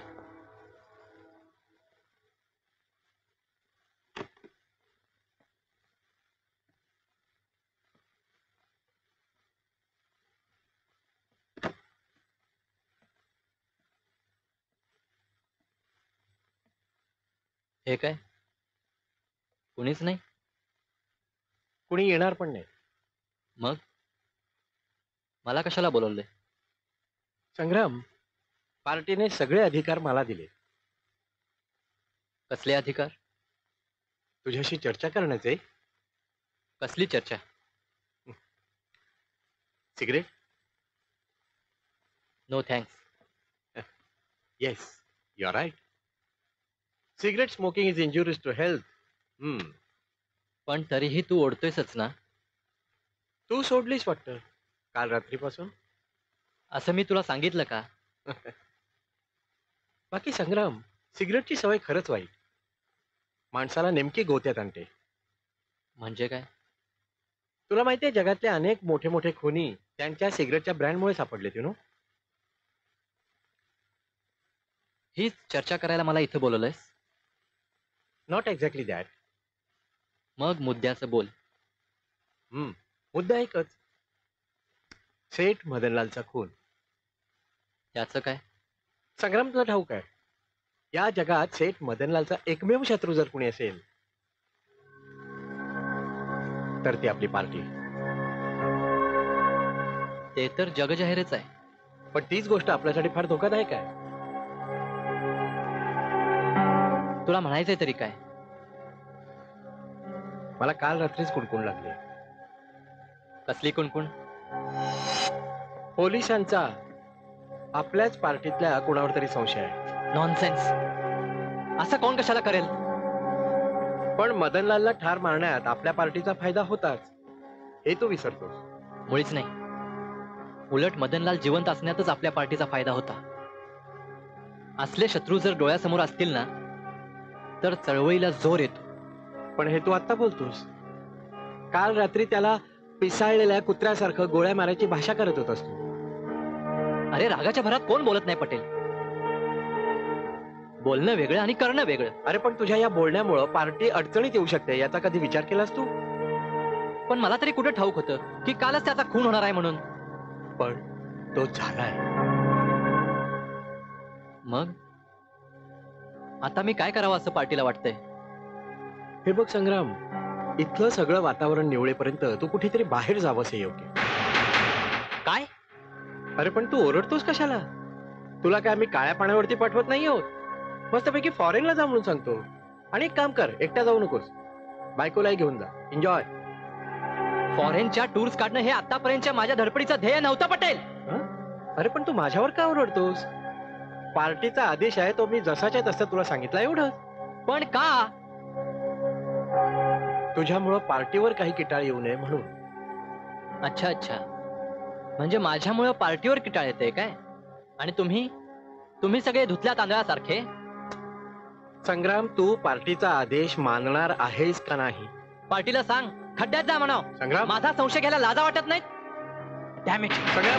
हे काय? कुणीच नाही? कुणी येणार पण नाही. मग मला कशाला बोलवले? संग्राम, पार्टीने सगळे अधिकार मला दिले. कसले अधिकार? तुझ्याशी चर्चा करण्याचे. कसली चर्चा? Cigarette? No thanks. Yes, you are right. Cigarette smoking is injurious to health. पण तरीही तू ओढतोयसच ना? तू सोडलीस वाटतं काल रात्रीपासून. असं मी तुला सांगितलं का? बाकी संग्राम, सिगरेटची सवय खरंच वाईट. माणसाला नेमकी गोत्यात आणते. म्हणजे काय? तुला माहितीये जगातले अनेक मोठे मोठे खुनी त्यांच्या सिगरेटच्या ब्रँडमुळे सापडलेत. You know. हीच चर्चा करायला मला इथं बोलवलंयस? Not exactly that. मग मुद्द्याचं बोल. मुद्दा एकच, सेठ मदनलालचा खून. त्याचं काय? संग्राम, तुला ठाऊक आहे, या जगात सेठ मदनलालचा एकमेव शत्रू जर कुणी असेल तर ती आपली पार्टी. ते तर जगजाहीरच आहे. पण तीच गोष्ट आपल्यासाठी फार धोकादायक आहे. तुला म्हणायचंय तरी काय? मला काल रात्रीच कुणकुण लागली. कसली कुणकुण? पोलिसांचा आपल्याच पार्टीतल्या कुणावर तरी संशय आहे. नॉनसेन्स. असं कोण कशाला करेल? पण मदनलालला ठार मारण्यात आपल्या पार्टीचा फायदा होताच, हे तू विसरतोस. मुळीच नाही. उलट मदनलाल जिवंत असण्यातच आपल्या पार्टीचा फायदा होता. असले शत्रू जर डोळ्यासमोर असतील ना तर चळवळीला जोर येतो. पण हे तू आत्ता बोलतोस. काल रात्री त्याला पिसाळलेल्या कुत्र्यासारखं गोळ्या मारायची भाषा करत होतास तू. अरे रागाच्या भरात कोण बोलत नाही पटेल? बोलणं वेगळं आणि करणं वेगळं. अरे पण तुझ्या या बोलण्यामुळं पार्टी अडचणीत येऊ शकते, याचा कधी विचार केलास तू? पण मला तरी कुठं ठाऊक होतं की कालच त्याचा खून होणार आहे म्हणून. पण तो झालाय. मग आता मी काय करावं असं पार्टीला वाटतंय? हे बघ संग्राम, इथलं सगळं वातावरण निवळेपर्यंत तू कुठेतरी बाहेर जावंस हे योग्य. काय? अरे पण तू ओरडतोस कशाला? तुला काय आम्ही काळ्या पाण्यावरती पाठवत नाही आहोत. मस्तपैकी फॉरेनला जा म्हणून सांगतो. आणि एक काम कर, एकटा जाऊ नकोस, बायकोलाही घेऊन जा. एन्जॉय. फॉरेनच्या टूर्स काढणं हे आतापर्यंतच्या माझ्या धडपडीचं ध्येय नव्हतं पटेल. अरे पण तू माझ्यावर का ओरडतोस? पार्टीचा आदेश आहे तो मी जसाच्या तसं तुला सांगितलं एवढंच. पण का? तुझ्यामुळं पार्टीवर काही किटाळ येऊ नये म्हणून. अच्छा अच्छा, म्हणजे माझ्यामुळे पार्टीवर किटाळ येते काय? आणि तुम्ही सगळे धुतल्या तांदळासारखे. संग्राम, तू पार्टीचा आदेश मानणार आहेस का नाही? पार्टीला सांग खड्ड्यात जा म्हणाव. संग्राम, माझा संशय घ्यायला लाजा वाटत नाहीत? Damn it. संग्राम,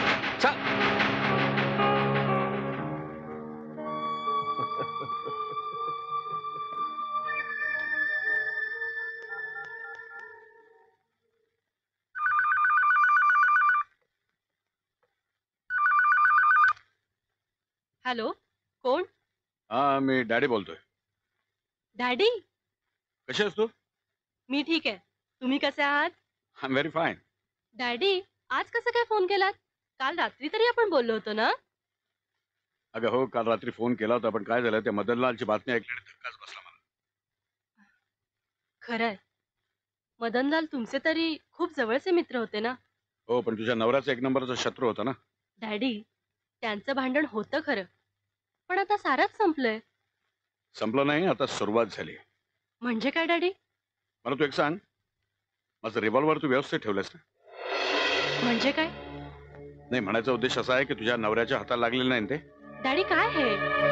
हॅलो, कोण? हा, मी डॅडी बोलतोय. डॅडी? कशी आहेस तू? मी ठीक आहे. तुम्ही कसे आहात? I am very fine. Daddy, आज कसं काय फोन केलात? काल रात्री तरी आपण बोललो होतो ना? अगं हो, काल रात्री फोन केला होता, पण काय झालं, त्या मदनलालची बातमी ऐकल्याने धक्काच बसला मला. खरंय, मदनलाल तुमचे तरी खूप जवळचे मित्र होते ना? हो, पण तुझ्या नवऱ्याचा एक नंबरचा शत्रू होता ना. डॅडी, त्यांचं भांडण होतं खरं, पण आता सारंच संपलंय. संपलं नाही, आता सुरुवात झाली. म्हणजे काय डॅडी? मला तू एक सांग, माझं रिव्हॉल्वर तू व्यवस्थित ठेवलंस ना? म्हणजे काय? नाही, म्हणायचा उद्देश असा आहे की तुझ्या नवऱ्याच्या हाताला लागलेलं नाही ना ते? डॅडी काय हे?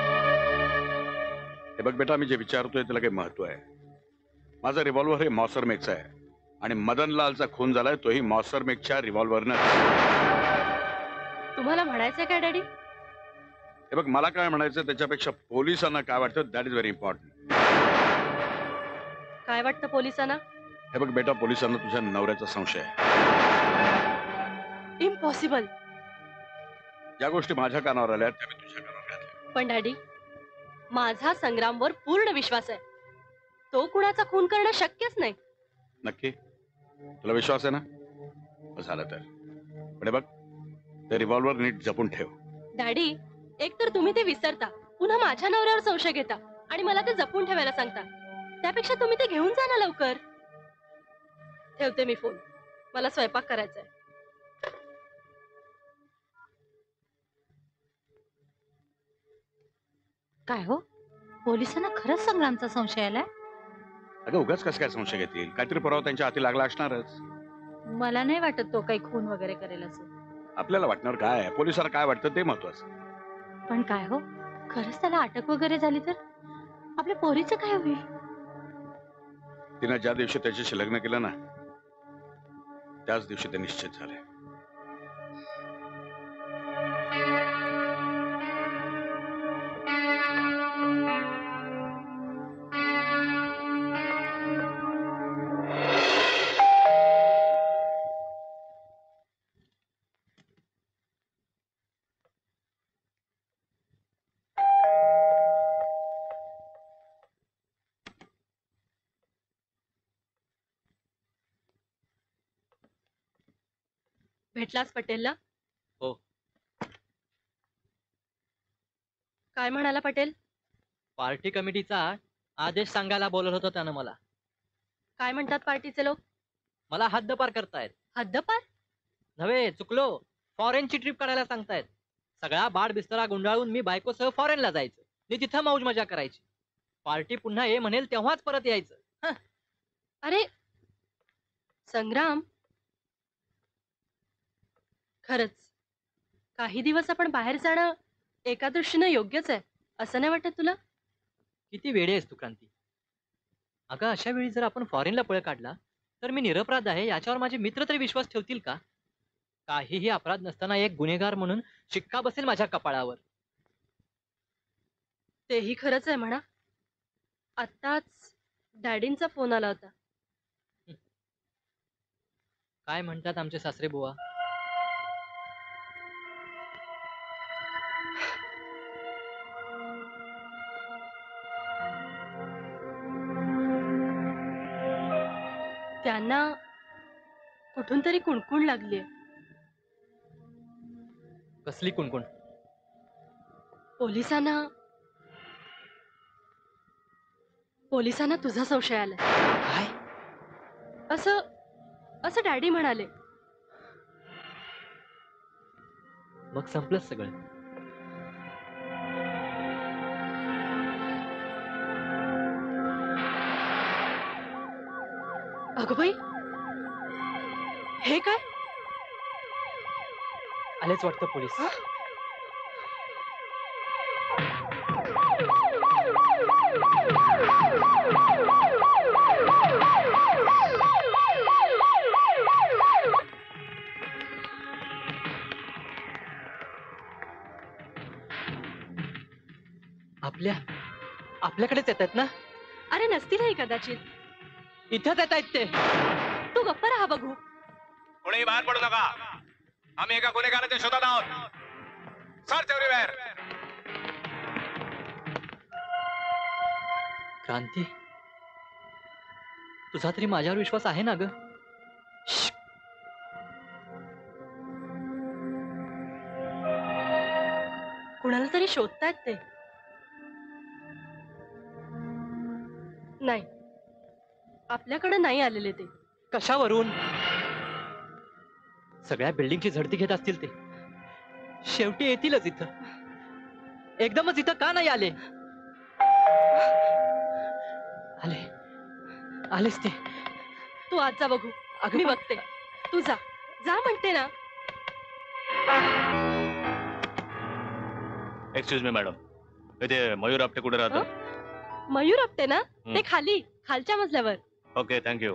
हे बघ बेटा, मी जे विचारतोय त्याला काही महत्व आहे. माझा रिव्हॉल्वर हे मॉसरमेकचा आहे आणि मदनलालचा खून झालाय तोही मॉसरमेकच्या रिव्हॉल्वरनं. तुम्हाला म्हणायचंय काय डॅडी? हे बघ, मला काय म्हणायचं त्याच्यापेक्षा पोलिसांना काय वाटतं दॅट इज व्हेरी इम्पॉर्टंट. काय वाटतं पोलिसांना? हे बघ बेटा, पोलिसांना तुझ्या नवऱ्याचा संशय आहे. इम्पॉसिबल. ज्या गोष्टी माझ्या कानावर आल्या त्या मी तुझ्या कानावर घातल्या. पण डॅडी, माझा संग्रामवर पूर्ण विश्वास आहे. तो कुणाचा खून करणं शक्यच नाही. नक्की? तुला विश्वास आहे ना? बस झालं तर. पण हे बघ, ते रिव्हॉल्वर नीट जपून ठेव. डॅडी, एक तर तुम्ही ते विसरता, पुन्हा माझ्या नवऱ्यावर संशय घेता आणि मला ते जपून ठेवायला सांगता. त्यापेक्षा तुम्ही ते घेऊन जा ना लवकर. ठेवते मी फोन, मला स्वयंपाक करायचा आहे. काय हो, पोलिसांना खरंच संग्रामचा संशय आलाय? अगं उगाच कसं काय संशय घेतील? काहीतरी पुरावा त्यांच्या हाती लागला असणारच. मला नाही वाटत तो काही खून वगैरे करेल असं. आपल्याला वाटणार काय? पोलिसाला काय वाटतं ते महत्वाचं. पण काय हो, खरंच त्याला अटक वगैरे झाली तर आपल्या पोरीचं काय होईल? तिनं ज्या दिवशी त्याच्याशी लग्न केलं ना, त्याच दिवशी ते निश्चित झाले. भेटलास पटेलला? हो. काय म्हणाला पटेल? पार्टी कमिटीचा आदेश सांगायला बोलत होतं त्यानं मला. काय म्हणतात पार्टीचे लोक? मला हद्दपार करतायत. हद्दपार? नव्हे, चुकलो. फॉरेनची ट्रिप काढायला सांगतायत. सगळा बाड बिस्तरा गुंडाळून मी बायकोसह फॉरेनला जायचं आणि तिथं मौज मजा करायची. पार्टी पुन्हा ये म्हणेल तेव्हाच परत यायचं. अरे संग्राम, खरंच काही दिवस आपण बाहेर जाणं एका दृष्टीनं योग्यच आहे, असं नाही वाटत तुला? किती वेडे आहेस तू क्रांती. अगं, अशा वेळी जर आपण फॉरेनला पळ काढला तर मी निरपराध आहे याच्यावर माझे मित्र तरी विश्वास ठेवतील का? काहीही अपराध नसताना एक गुन्हेगार म्हणून शिक्का बसेल माझ्या कपाळावर. तेही खरंच आहे म्हणा. आत्ताच डॅडींचा फोन आला होता. काय म्हणतात आमचे सासरे बुवा? त्यांना कुठून तरी कुणकुण लागलीये. कसली कुणकुण? पोलिसांना पोलिसांना तुझा संशय आलाय. काय? असं असं डॅडी म्हणाले. मग संपलंच सगळं. अगं बाई, हे काय? आलेच वाटतं पोलीस. आपल्याकडेच येत आहेत ना? अरे नसतीलही कदाचित. इथंच येत आहेत ते. तू गप्प राहा बघू. कोणीही बाहेर पडू नका. आम्ही एका गुन्हेगाराच्या शोधात आहोत. Search everywhere. क्रांती, तुझा तरी माझ्यावर विश्वास आहे ना ग? कुणाला तरी शोधतायत ते. नाही, आपल्याकडे नाही आलेले ते. कशावरून? सगळ्या बिल्डिंगची झडती घेत असतील ते. शेवटी येतीलच इथं. एकदमच इथं का नाही आले? आले, आलेच ते. तू आज जा बघू. मी बघते. तू जा, जा म्हणते ना. एक्सक्यूज मी मॅडम, इथे मयूर आपटे कुठे राहतात? मयूर आपटे ना, ते खाली खालच्या मजल्यावर. Okay, thank you.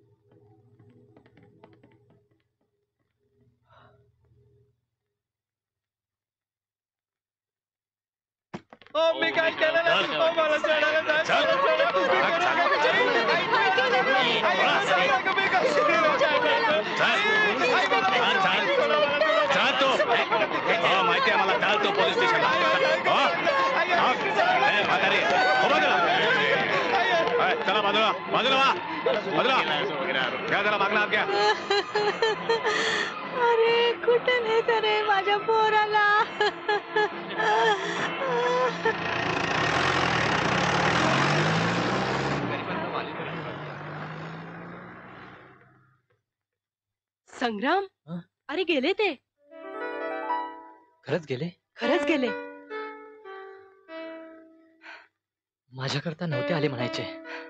मी काय केलं नाही. मला सोडायला माहिती आहे मला, चालतो पोलीस स्टेशनला. चला बाजूला, बाजूला वा, बाजूला घ्या. जरा मागला घ्या. अरे कुठे नेत रे माझ्या पोराला? संग्राम, अरे गेले ते. खरंच गेले? खरंच गेले. माझ्याकरता नव्हते आले म्हणायचे.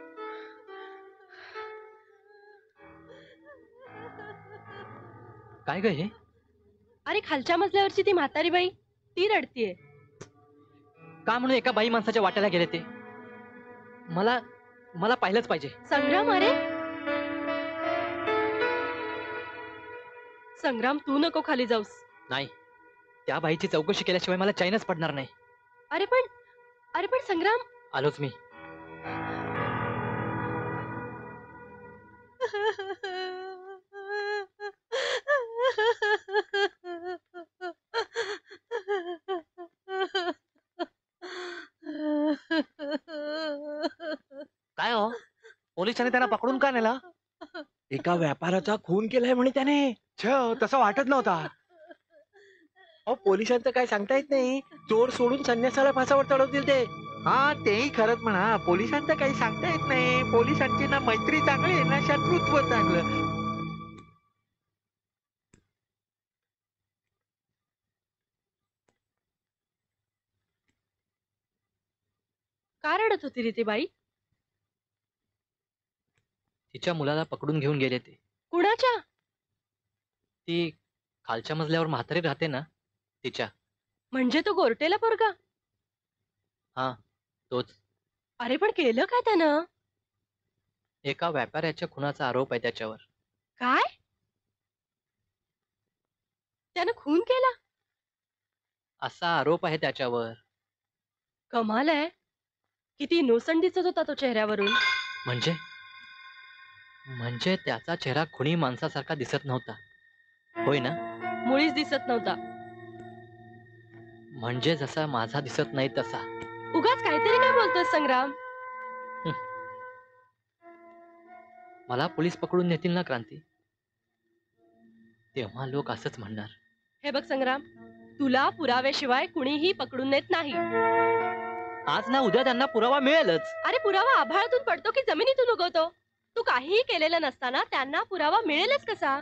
काय ग हे? अरे खालच्या मजल्यावरची ती म्हातारी बाई, ती रडतीये. का म्हणून एका बाई माणसाच्या वाट्याला गेले ते? मला पाहिलंच पाहिजे. संग्राम, अरे संग्राम, तू नको खाली जाऊस. नाही, त्या बाईची चौकशी केल्याशिवाय मला चैनच पडणार नाही. अरे पण संग्राम. आलोच मी. काय हो, पोलिसांनी त्यांना पकडून का नेला? एका व्यापाराचा खून केलाय म्हणे त्याने. तसं वाटत नव्हता. अहो, पोलिसांचं काय सांगता येत नाही. चोर सोडून संन्यासाला फासावर चढवतील ते. हा, तेही खरंच म्हणा. पोलिसांचं काही सांगता येत नाही. पोलिसांची ना मैत्री चांगली आहे ना शत्रुत्व चांगलं. का रडत होती रे ती बाई? तिच्या मुलाला पकडून घेऊन गेले ते. कुणाच्या? ती खालच्या मजल्यावर म्हातारी राहते ना, तिच्या. म्हणजे तो गोरटेला पोरगा? हा, तोच. अरे पण केलं काय त्यानं? एका व्यापाऱ्याच्या खुनाचा आरोप आहे त्याच्यावर. काय? त्यानं खून केला? असा आरोप आहे त्याच्यावर. कमाल आहे. किती इनोसंट दिसत होता तो चेहऱ्यावरून. म्हणजे त्याचा चेहरा खुनी माणसासारखा दिसत नव्हता, होय ना? मुळीच दिसत नव्हता. म्हणजे जसा माझा दिसत नाही तसा. उगाच काहीतरी काय बोलतोस संग्राम? मला पोलीस पकडून नेतील ना क्रांती, तेव्हा लोक असंच म्हणणार. हे बघ संग्राम, तुला पुराव्याशिवाय कुणीही पकडून नेत नाही. आज ना उद्या त्यांना पुरावा मिळेलच. अरे पुरावा आभाळातून पडतो की जमिनीतून उगवतो? तू काहीही केलेलं नसताना त्यांना पुरावा मिळेलच कसा?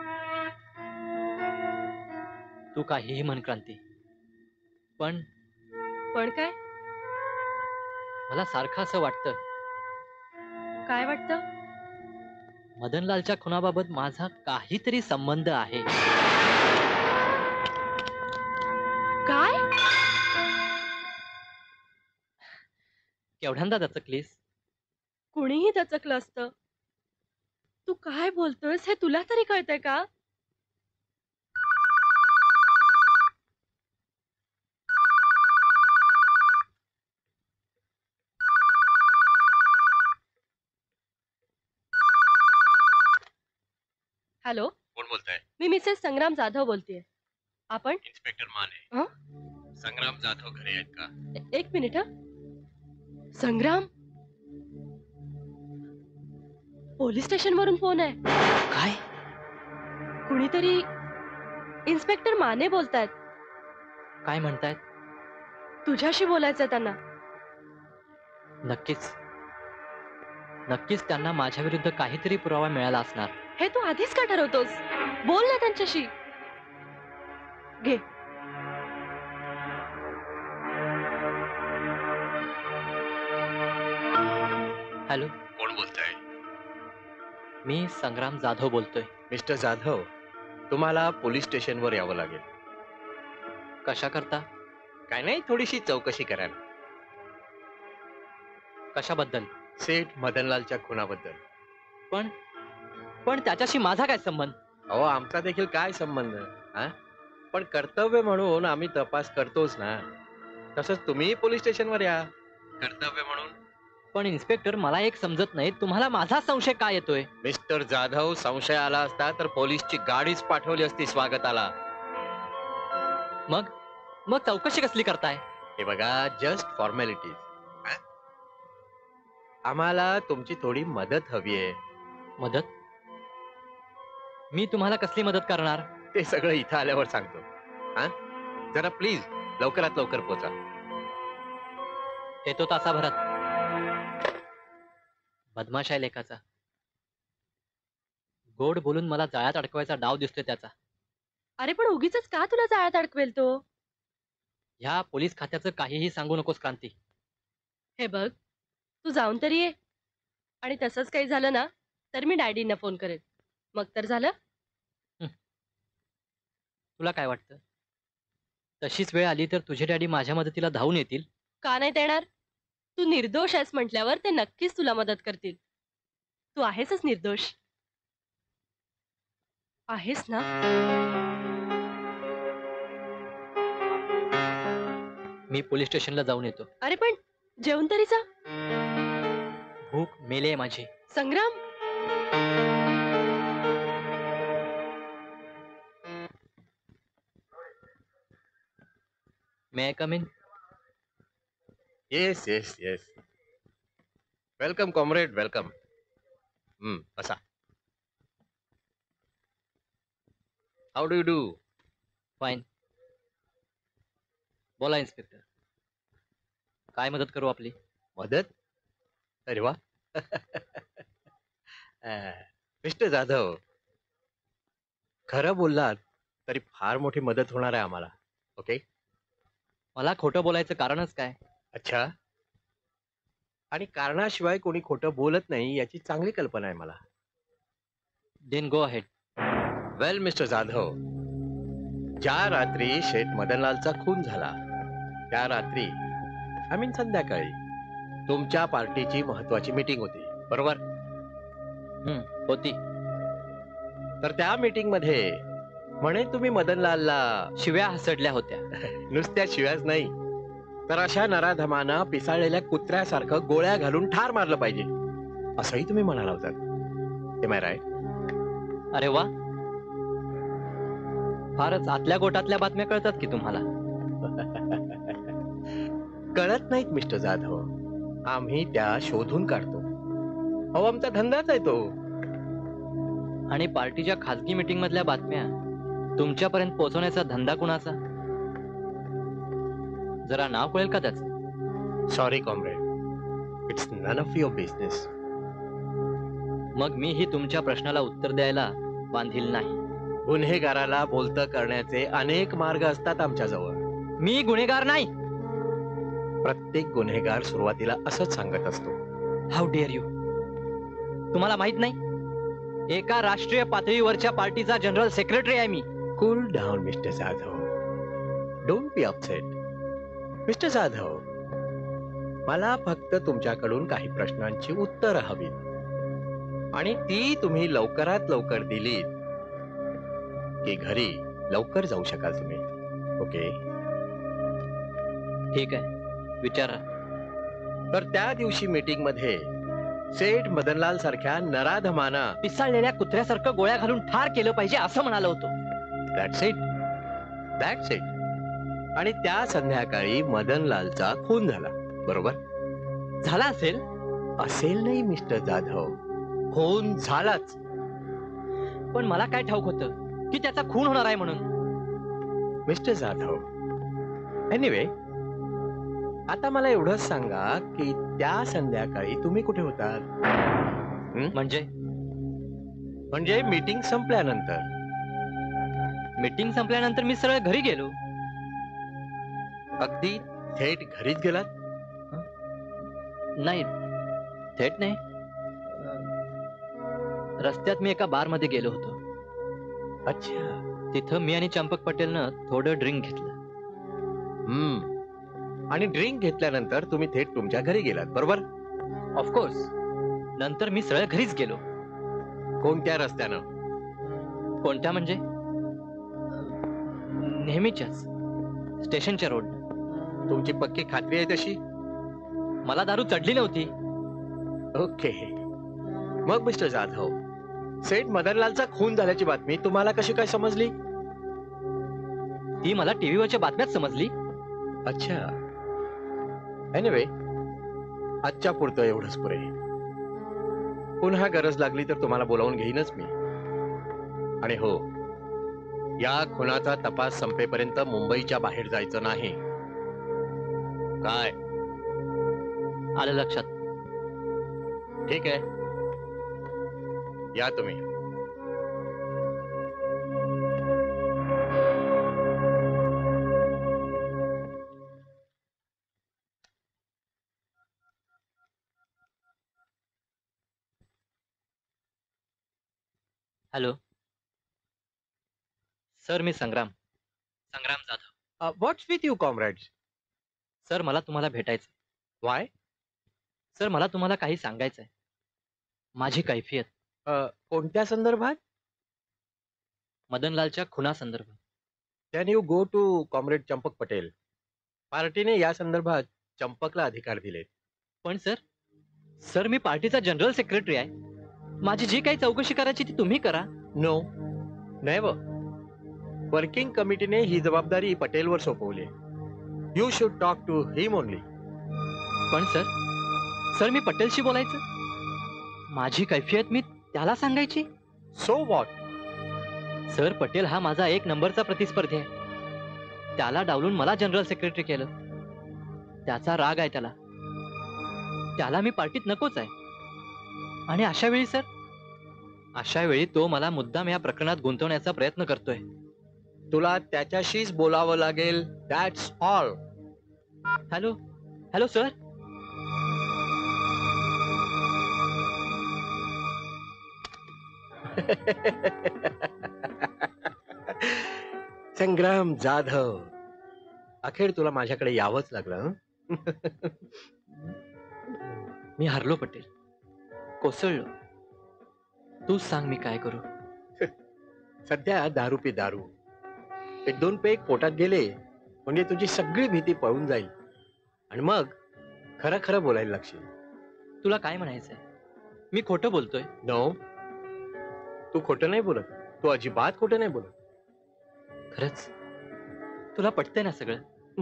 तू काहीही म्हण क्रांती, पण पण काय? मला सारखं असं वाटतं काय वाटतं? मदनलालच्या खुनाबाबत माझा काहीतरी संबंध आहे. काय? केवढ्यांदा दचकलीस? कुणीही दचकलं असतं. तू काय बोलतोयस हे तुला तरी कळतंय का? हॅलो, कोण बोलताय? मी मिसेस संग्राम जाधव बोलतेय. आपण? इन्स्पेक्टर माने. संग्राम जाधव घरी आहेत का? एक मिनिट हं. संग्राम, पोलीस स्टेशन वरून फोन आहे. काय? कुणीतरी इन्स्पेक्टर माने बोलतायत. काय म्हणतायत? तुझ्याशी बोलायचंय त्यांना. नक्कीच नक्कीच त्यांना माझ्या विरुद्ध काहीतरी पुरावा मिळाला असणार. हे तू आधीच का ठरवतोस? बोल ना त्यांच्याशी. घे. हॅलो, कोण बोलताय? मी संग्राम जाधव बोलतोय. मिस्टर जाधव, तुम्हाला पोलीस स्टेशनवर यावं लागेल. कशा करता? काय नाही, थोडीशी चौकशी करायला. कशाबद्दल? सेठ मदनलालच्या खुनाबद्दल. पण पण त्याच्याशी माझा काय संबंध? अहो, आमचा देखील काय संबंध? हा, पण कर्तव्य म्हणून आम्ही तपास करतोच ना. तसंच तुम्ही पोलीस स्टेशनवर या, कर्तव्य म्हणून. पण इन्स्पेक्टर, मला एक समजत नाही, तुम्हाला माझा संशय काय येतोय? मिस्टर जाधव, संशय आला असता तर पोलीसची गाडीच पाठवली असती स्वागताला. मग मग चौकशी कसली करताय? हे बघा, जस्ट फॉर्मॅलिटीज. आम्हाला तुमची थोडी मदत हवी आहे. मदत? मी तुम्हाला कसली मदत करणार? ते सगळं इथं आल्यावर सांगतो. हा, जरा प्लीज लवकरात लवकर पोचा. येतो तासाभरात. बदमाश आहे लेखाचा. गोड बोलून मला जाळ्यात अडकवायचा डाव दिसतोय त्याचा. अरे पण उगीच का तुला जाळ्यात अडकवेल तो? ह्या पोलीस खात्याचं काहीही सांगू नकोस क्रांती. हे बघ, तू जाऊन तरी ये. आणि तसंच काही झालं ना तर मी डॅडींना फोन करेन. मग तर झालं. तुला काय वाटतं, तशीच वेळ आली तर तुझे डॅडी माझ्या मदतीला धावून येतील? का नाही येणार? तू निर्दोष आहेस म्हटल्यावर ते नक्कीच तुला मदत करतील. तू आहेसच निर्दोष. आहेस ना? मी पोलीस स्टेशनला जाऊन येतो. अरे पण जेवण तरी जा. भूक मेले माझी. Sangram, may I come in? Yes yes yes. Welcome comrade, welcome. बसा. How do you do? Fine. बोला इन्स्पेक्टर, काय मदत करू आपली? मदत? अरे वा. मिस्टर जाधव, खरं बोललात तरी फार मोठी मदत होणार आहे आम्हाला. ओके? मला खोटं बोलायचं कारणच काय? अच्छा. आणि कारणाशिवाय कोणी खोटं बोलत नाही याची चांगली कल्पना आहे मला. Then go ahead. Well mister Jadhav, ज्या रात्री शेठ मदनलालचा खून झाला त्या रात्री, आय मीन संध्याकाळी, तुमच्या पार्टीची महत्वाची मीटिंग होती, बरोबर? होती. तर त्या मीटिंग मध्ये म्हणे तुम्ही मदनलालला शिव्या हसडल्या होत्या. नुसत्या शिव्याच नाही, तर अशा नराधमानं पिसाळलेल्या कुत्र्यासारखं गोळ्या घालून ठार मारलं पाहिजे असंही तुम्ही म्हणाला होतात. Am I right? अरे वा, फारच आतल्या गोटातल्या बातम्या कळतात की तुम्हाला. कळत नाहीत मिस्टर जाधव, आम्ही त्या शोधून काढतो. अहो, आमचा धंदाच आहे तो. आणि पार्टीच्या खासगी मीटिंग मधल्या बातम्या तुमच्यापर्यंत पोहोचवण्याचा धंदा कुणाचा? जरा नाव कळेल का त्याचं? Sorry comrade, it's none of your business. मग मी ही तुमच्या प्रश्नाला उत्तर द्यायला बांधील नाही. गुन्हेगाराला बोलतं करण्याचे अनेक मार्ग असतात आमच्याजवळ. मी गुन्हेगार नाही. प्रत्येक गुन्हेगार सुरुवातीला असंच सांगत असतो. How dare you. तुम्हाला माहित नाही, एका राष्ट्रीय पातळीवरच्या पार्टीचा जनरल सेक्रेटरी आहे मी. Cool down mister Jadhav, don't be upset. Mister Jadhav, मला फक्त तुमच्याकडून काही प्रश्नांची उत्तरं हवीत आणि ती तुम्ही लवकरात लवकर दिलीत की घरी लवकर जाऊ शकाल तुम्ही. ओके? ठीक आहे, विचारा. तर त्या दिवशी मीटिंग मध्ये सेठ मदनलाल सारख्या नराधमाना पिसाळलेल्या कुत्र्यासारखं गोळ्या घालून ठार केलं पाहिजे असं म्हणालो होतो. That's it, that's it. आणि त्या संध्याकाळी मदनलालचा खून झाला, बरोबर? झाला असेल. असेल नाही मिस्टर जाधव, खून झालाच. पण मला काय ठाऊक होतं की त्याचा खून होणार आहे म्हणून. मिस्टर जाधव, एनिवे, आता मला एवढंच सांगा की त्या संध्याकाळी तुम्ही कुठे होतात? म्हणजे मीटिंग संपल्यानंतर. मीटिंग संपल्यानंतर मी सरळ घरी गेलो. अगदी थेट घरीच गेलात? नाही, थेट नाही. रस्त्यात मी एका बार मध्ये गेलो होतो. अच्छा. तिथं मी आणि चंपक पटेलनं थोडं ड्रिंक घेतलं. आणि ड्रिंक घेतल्यानंतर तुम्ही थेट तुमच्या घरी गेलात, बरोबर? ऑफकोर्स. नंतर मी सरळ घरीच गेलो. कोणत्या रस्त्यानं? कोणत्या म्हणजे? नेहमीच्याच स्टेशनच्या रोड. तुमची पक्की खात्री आहे तशी? मला दारू चढली नव्हती. ओके. मग मिस्टर जाधव, सेठ मदनलालचा खून झाल्याची बातमी तुम्हाला कशी काय समजली? ती मला टीव्हीवरच्या बातम्यात समजली. अच्छा. एनिवे, आजच्या पुरतं एवढंच पुरे. पुन्हा गरज लागली तर तुम्हाला बोलावून घेईनच मी. आणि हो, या खुनाचा तपास संपेपर्यंत मुंबईच्या बाहेर जायचं नाही. काय? आलं लक्षात. ठीक आहे, या तुम्ही. हॅलो सर, मी Sangram Jadhav. What's with you comrades? Sir, मला तुम्हाला भेटायचं. वाय? सर, मला तुम्हाला काही सांगायचंय. माझी कैफियत. कोणत्या संदर्भात? मदनलालच्या खुना संदर्भात. Can you go to comrade Champak Patel? पार्टीने या संदर्भात चंपकला अधिकार दिलेत. पण सर मी पार्टीचा जनरल सेक्रेटरी आहे. माझी जी काही चौकशी करायची ती तुम्ही करा. No, never. वर्किंग कमिटीने ही जबाबदारी पटेलवर सोपवली. You should talk to him only. पण सर मी पटेलशी बोलायचं. माझी कैफियत मी त्याला सांगायची. So what? सर, पटेल हा माझा एक नंबरचा प्रतिस्पर्धी आहे. त्याला डावलून मला जनरल सेक्रेटरी केलं. त्याचा राग आहे त्याला मी पार्टीत नकोच आहे. आणि अशा वेळी तो मला मुद्दाम या प्रकरणात गुंतवण्याचा प्रयत्न करतोय. तुला त्याच्याशीच बोलावं लागेल. That's all. Hello sir. Sangram Jadhav, अखेर तुला माझ्याकडे यावंच लागलं. मी हरलो पटेल, कोसळलो. तूच सांग मी काय करू. सध्या दारू पे दारू. एक दोन पेक पोटात गेले म्हणजे तुझी सगळी भीती पळून जाईल आणि मग खरं खरं बोलायला लागशील. तुला काय म्हणायचंय? मी खोटं बोलतोय? नो, तू खोटं नाही बोलत. तू अजिबात खोटं नाही बोलत. खरंच तुला पटतंय ना सगळं?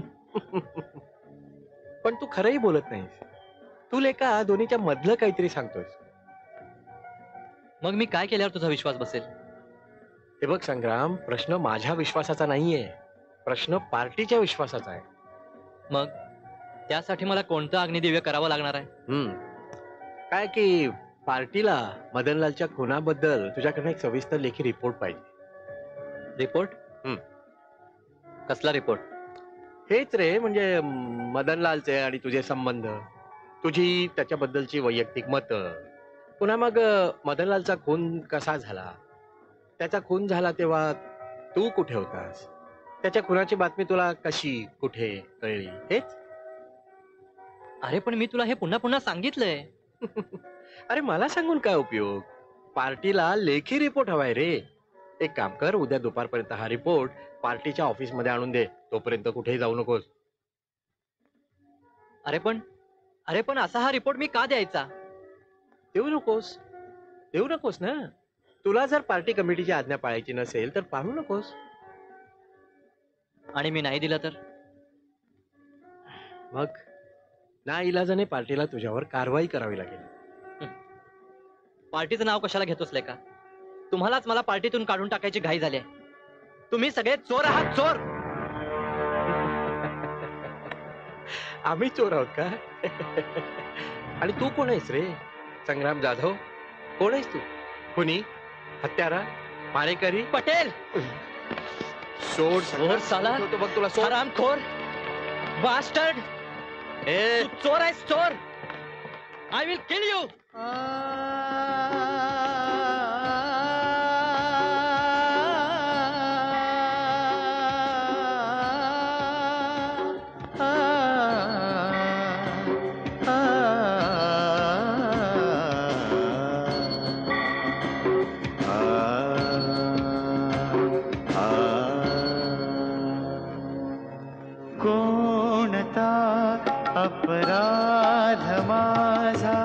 पण तू खरंही बोलत नाहीस. तू लेका दोन्हीच्या मधलं काहीतरी सांगतोयस. मग मी काय केल्यावर तुझा विश्वास बसेल? हे बघ संग्राम, प्रश्न माझ्या विश्वासाचा नाहीये, प्रश्न पार्टीच्या विश्वासाचा आहे. मग त्यासाठी मला कोणतं अग्निदिव्य करावं लागणार आहे? काय की पार्टीला मदनलालच्या खुनाबद्दल तुझ्याकडनं एक सविस्तर लेखी रिपोर्ट पाहिजे. रिपोर्ट? कसला रिपोर्ट? हेच रे, म्हणजे मदनलालचे आणि तुझे संबंध, तुझी त्याच्याबद्दलची वैयक्तिक मतं, पुन्हा मग मदनलालचा खून कसा झाला, त्याचा खून झाला तेव्हा तू कुठे होतास, त्याच्या खुनाची बातमी तुला कशी कुठे कळली, हेच. अरे पण मी तुला हे पुन्हा पुन्हा सांगितलंय. अरे मला सांगून काय उपयोग, पार्टीला लेखी रिपोर्ट हवाय रे. एक काम कर, उद्या दुपारपर्यंत हा रिपोर्ट पार्टीच्या ऑफिस मध्ये आणून दे. तोपर्यंत कुठेही जाऊ नकोस. अरे पण असा हा रिपोर्ट मी का द्यायचा? देऊ नकोस ना. तुला जर पार्टी कमिटीची आज्ञा पाळायची नसेल तर पाळू नकोस. आणि मी नाही दिला तर? मग ना इलाजाने पार्टीला तुझ्यावर कारवाई करावी लागेल. पार्टीचं नाव कशाला घेतोस लेका? तुम्हालाच मला पार्टीतून काढून टाकायची घाई झाली आहे. तुम्ही सगळे चोर आहात, चोर. आम्ही चोर आहोत का? आणि तू कोण आहेस रे? संग्राम जाधव? कोण आहेस तू? खुनी, हत्यारा, मारेकरी? पटेल. सोड चोर साला. तो बघ तुला सोड. हरामखोर, बास्टर्ड. तू चोर आहेस, चोर. I will kill you. कोणता अपराध माझा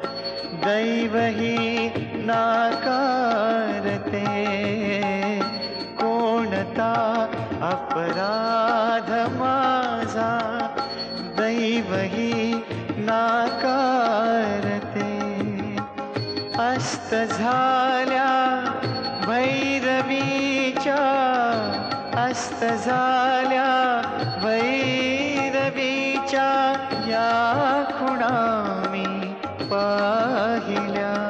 दैवही नाकारते, कोणता अपराध माझा दैवही नाकारते. अस्त झाल्या भैरवीच्या, अस्त झाल्या भैरवीच्या या खुणा मी पाहिल्या.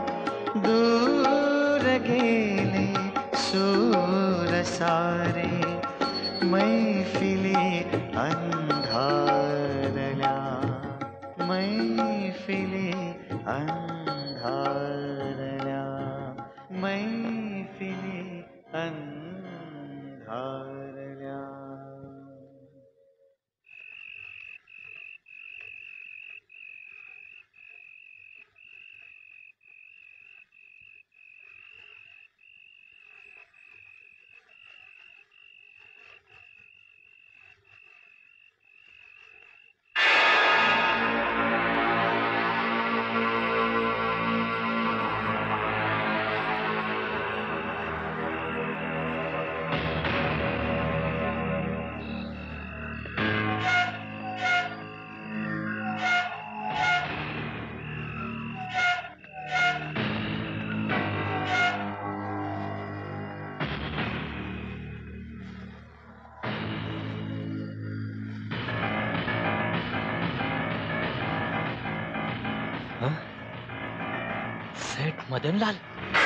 दूर गेले सूर सारे, मैफिली अंधारल्या, मैफिली अंधारल्या, मैफिली अंधारल्या. सेठ मदनलाल.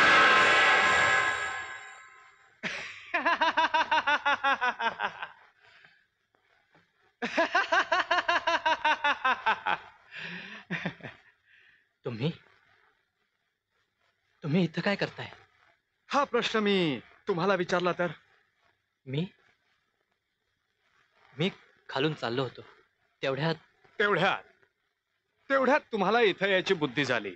तुम्ही इथं काय करताय? हा प्रश्न मी तुम्हाला विचारला तर? मी खालून चाललो होतो, तेवढ्यात तुम्हाला इथं यायची बुद्धी झाली.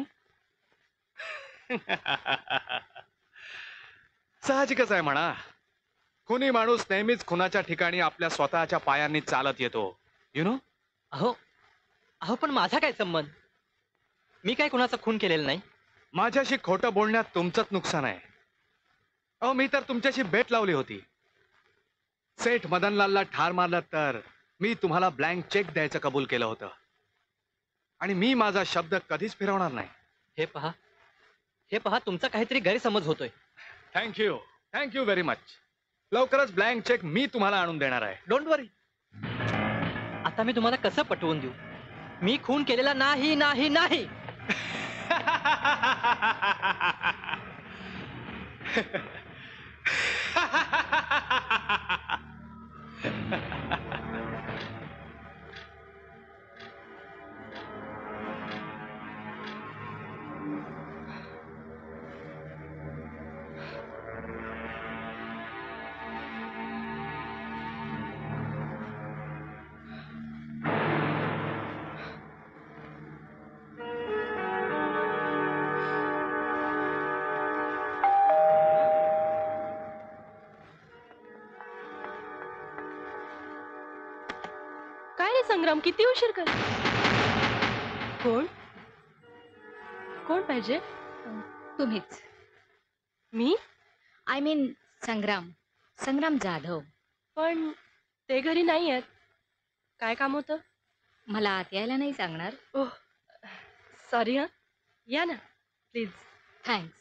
साहजिकच आहे म्हणा. खुनी माणूस नेहमीच खुनाच्या ठिकाणी आपल्या स्वतःच्या पायांनी चालत येतो. You know. अहो पण माझा काय संबंध? मी काय कुणाचा खून केलेला नाही. माझ्याशी खोटं बोलण्यात तुमचंच नुकसान आहे. अहो मी तर तुमच्याशी बेट लावली होती. सेठ मदनलालला ठार मारलं तर मी तुम्हाला ब्लँक चेक द्यायचं कबूल केलं होतं. आणि मी माझा शब्द कधीच फिरवणार नाही. हे पहा तुमचा काहीतरी गैरसमज होतोय. Thank you very much. लवकरच ब्लँक चेक मी तुम्हाला आणून देणार आहे. Don't worry. आता मी तुम्हाला कसं पटवून देऊ? मी खून केलेला नाही नाही नाही. काय रे संग्राम, किती उशीर कर. कोण कोण पाहिजे? तुम्हीच. मी? I mean Sangram. संग्राम जाधव. पण ते घरी नाही आहेत. काय काम होतं? मला आत यायला नाही सांगणार? Oh sorry. हा या ना प्लीज. थँक्स.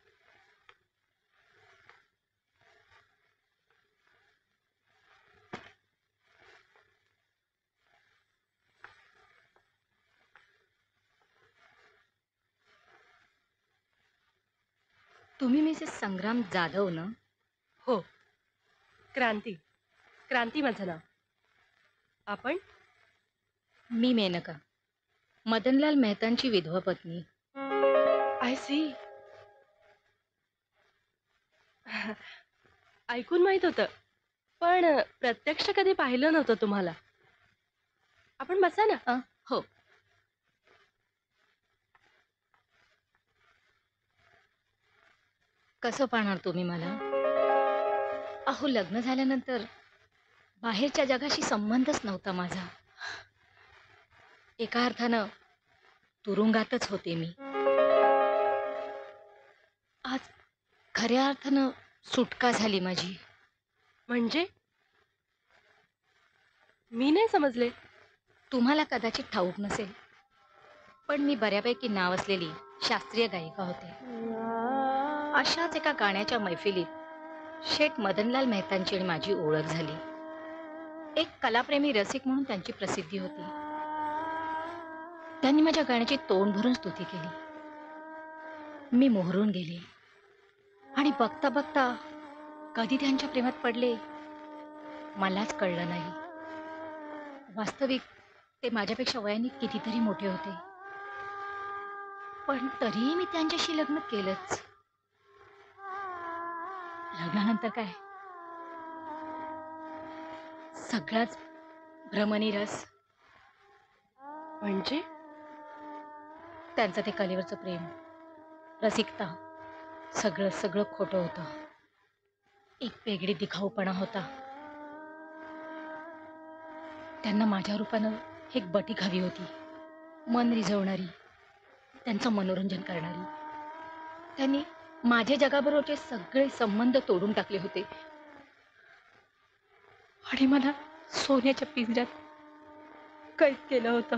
तुम्ही मिसेस संग्राम जाधव ना? हो, क्रांती. क्रांती माझं नाव. आपण? मी मेनका, मदनलाल मेहतांची विधवा पत्नी. I see. ऐकून माहित होतं, पण प्रत्यक्ष कधी पाहिलं नव्हतं तुम्हाला. आपण बसा ना. हो. कसं पाहणार तुम्ही मला? अहो, लग्न झाल्यानंतर बाहेरच्या जगाशी संबंधच नव्हता माझा. एका अर्थानं तुरुंगातच होते मी. आज खऱ्या अर्थानं सुटका झाली माझी. म्हणजे? मी नाही समजले. तुम्हाला कदाचित ठाऊक नसेल, पण मी बऱ्यापैकी नाव असलेली शास्त्रीय गायिका होते. अशाच एका गाण्याच्या मैफिलीत शेठ मदनलाल मेहतांची आणि माझी ओळख झाली. एक कलाप्रेमी रसिक म्हणून त्यांची प्रसिद्धी होती. त्यांनी माझ्या गाण्याची तोंड भरून स्तुती केली. मी मोहरून गेले आणि बघता बघता कधी त्यांच्या प्रेमात पडले मलाच कळलं नाही. वास्तविक ते माझ्यापेक्षा वयाने कितीतरी मोठे होते, पण तरीही मी त्यांच्याशी लग्न केलंच. लग्नानंतर काय, सगळाच भ्रमनिरस. म्हणजे? त्यांचं ते कलेवरचं प्रेम, रसिकता, सगळं सगळं खोटं होतं. एक वेगळी दिखाऊपणा होता. त्यांना माझ्या रूपानं एक बटीक हवी होती, मन रिझवणारी, त्यांचं मनोरंजन करणारी. त्यांनी माझे जगाबरोबरचे सगळे संबंध तोडून टाकले होते आणि मला सोन्याच्या पिंजऱ्यात कैद केलं होतं.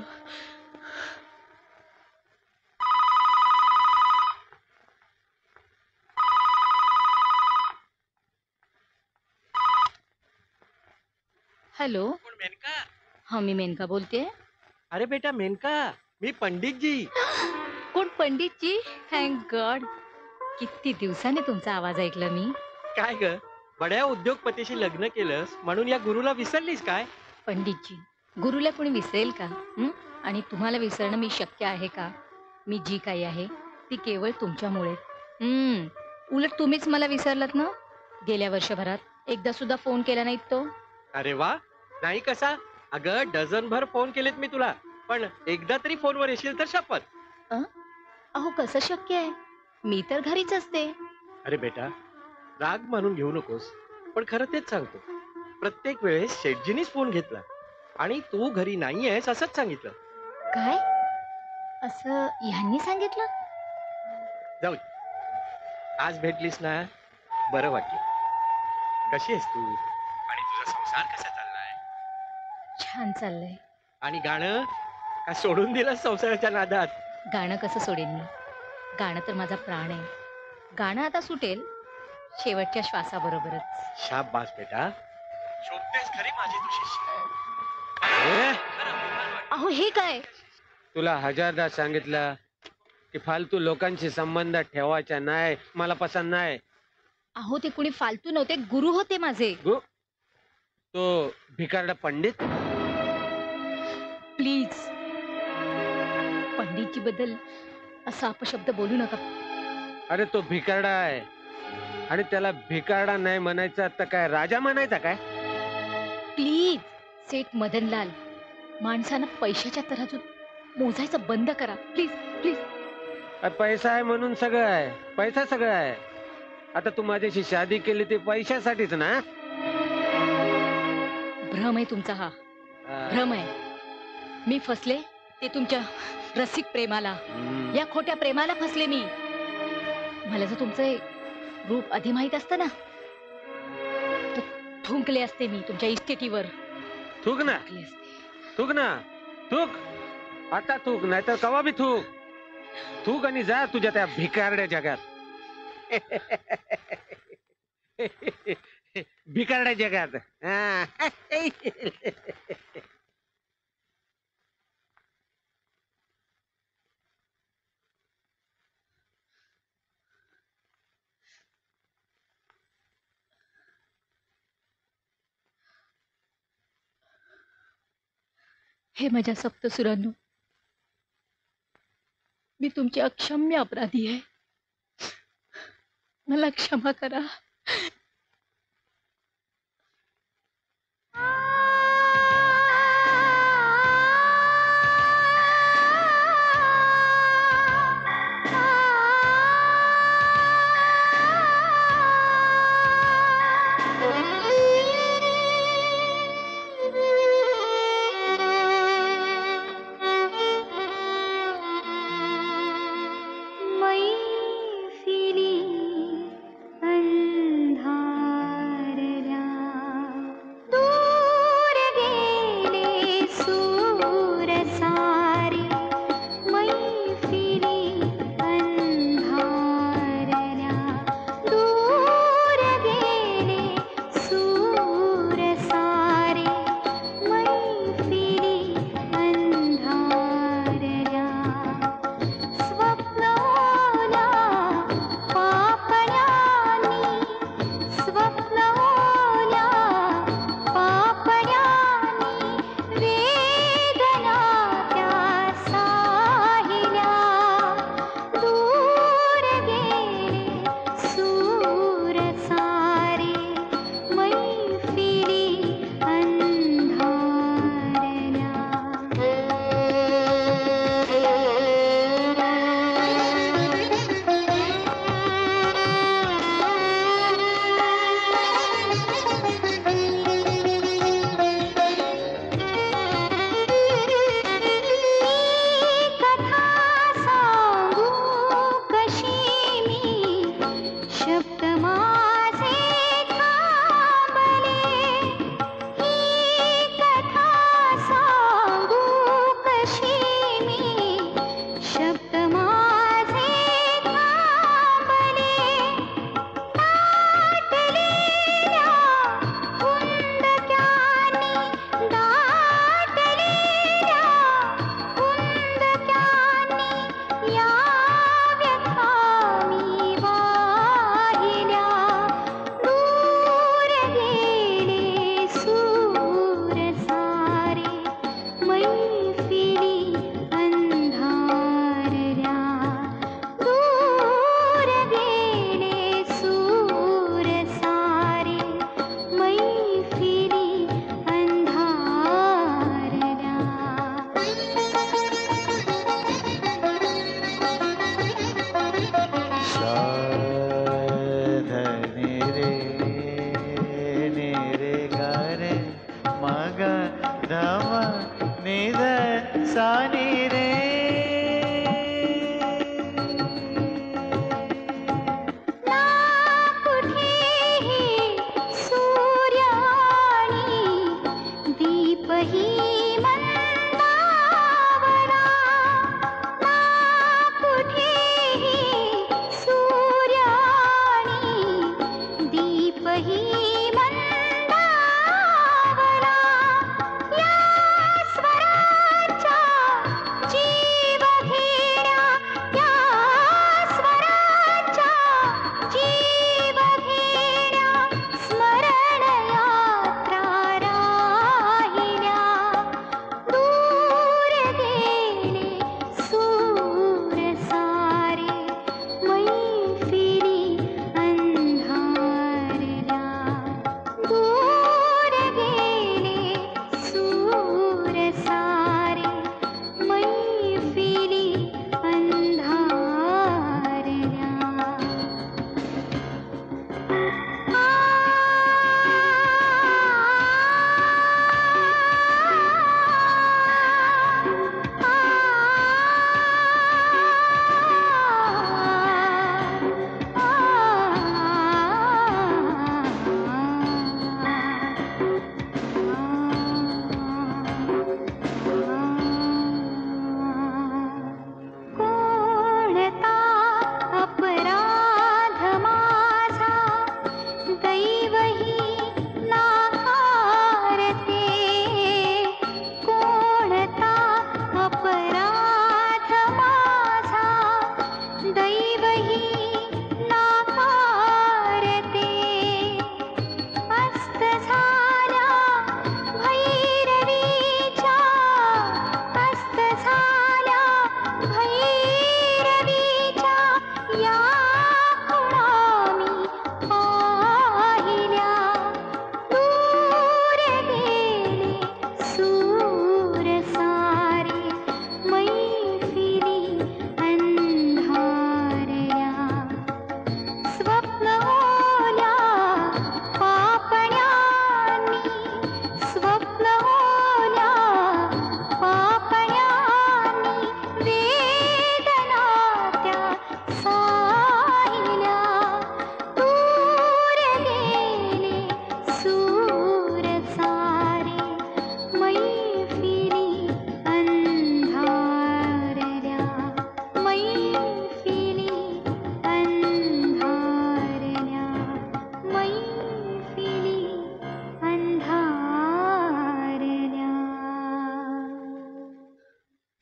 हॅलो. मेनका. हाँ, मी मेनका बोलते. अरे बेटा मेनका, मी पंडित जी. कोण पंडित जी? Thank God. किती दिवसाने तुमचा आवाज ऐकला मी. काय ग, बड्या उद्योगपतीशी लग्न केलंस म्हणून या गुरुला विसरलीस काय? पंडितजी, गुरुला कोणी विसरेल का? आणि तुम्हाला विसरणं मी शक्य आहे का? मी जी काही आहे ती केवळ तुमच्यामुळे. उलट तुम्हीच मला विसरलात ना. गेल्या वर्षभरात एकदा सुद्धा फोन केला नाहीत तो. अरे वा, नाही कसा? अगं डझनभर फोन केलेत मी तुला, पण एकदा तरी फोनवर येशील तर शपथ. अहो, कसं शक्य आहे? मी तर घरीच असते. अरे बेटा, राग मानून घेऊ नकोस, पण खरं तेच सांगतो. प्रत्येक वेळेस शेटजीनीच फोन घेतला आणि तू घरी नाहीयेस असंच सांगितलं. काय? असं ह्यांनी सांगितलं? जाऊ दे. आज भेटलीस ना, बरं वाटलं. कशी आहेस तू आणि तुझा संसार कसा चाललाय? छान चाललंय. आणि गाणं का सोडून दिलं संसाराच्या नादात? गाणं कसं सोडेन मी? गाणं तर माझा प्राण आहे. गाणं आता सुटेल शेवटच्या श्वासाबरोबरच. शाबास बेटा, शोधतेस खरी माझी तू शिष्य. अहो हे काय? तुला हजारदा सांगितलं की फालतू लोकांशी संबंध ठेवायचा नाही, मला पसंत नाही. अहो ते कुणी फालतू नव्हते, गुरु होते माझे. तो भिकारडा पंडित. प्लीज पंडितजी बद्दल असा अपशब्द बोलू नका. अरे तो भिकारडा आहे आणि त्याला भिकारडा नाही म्हणायचा तर काय राजा म्हणायचा काय? प्लीज सेठ मदनलाल, माणसानं पैशाच्या तराजूत मोजायचं बंद करा प्लीज प्लीज. पैसा आहे म्हणून सगळं आहे, पैसा सगळं आहे. आता तू माझ्याशी शादी केली ती पैशासाठीच ना? भ्रम आहे तुमचा हा, भ्रम आहे. मी फसले ते तुमच्या रसिक प्रेमाला, या खोट्या प्रेमाला फसले मी. मला जर तुमचं रूप आधी माहित असतं ना तर थुंकले असते मी तुमच्या इस्टेटीवर. थूक ना, थूक ना, थूक. आता थूक, नाही तर कवा बी थूक. थूक आणि जा तुझ्या त्या भिकारड्या जगात. भिकारड्या जगात. हे माझ्या सप्तसुरांनो, मी तुमची अक्षम्य अपराधी आहे. मला क्षमा करा.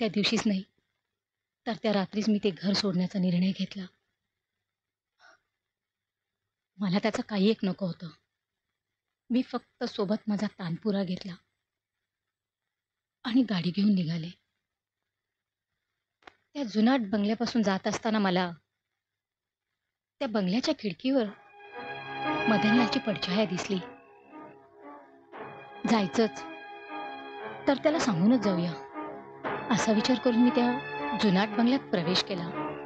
त्या दिवशीच नाही तर त्या रात्रीच मी ते घर सोडण्याचा निर्णय घेतला. मला त्याचं काही एक नको होतं. मी फक्त सोबत माझा तानपुरा घेतला आणि गाडी घेऊन निघाले. त्या जुनाट बंगल्यापासून जात असताना मला त्या बंगल्याच्या खिडकीवर मदनलालची पडछाया दिसली. जायचंच तर त्याला सांगूनच जाऊया असा विचार करून मी त्या जुनाट बंगल्यात प्रवेश केला.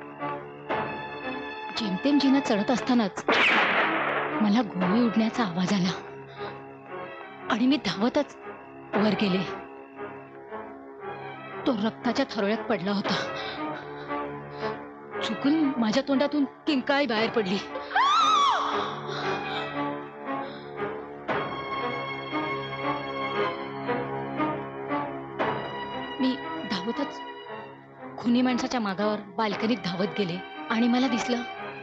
जेमतेम जिना चढत असतानाच मला गोळी उडण्याचा आवाज आला आणि मी धावतच वर गेले. तो रक्ताच्या थरोळ्यात पडला होता. चुकून माझ्या तोंडातून किंकाळी बाहेर पडली. मी धावतच खुनी माणसाच्या मागावर बाल्कनीत धावत गेले आणि मला दिसलं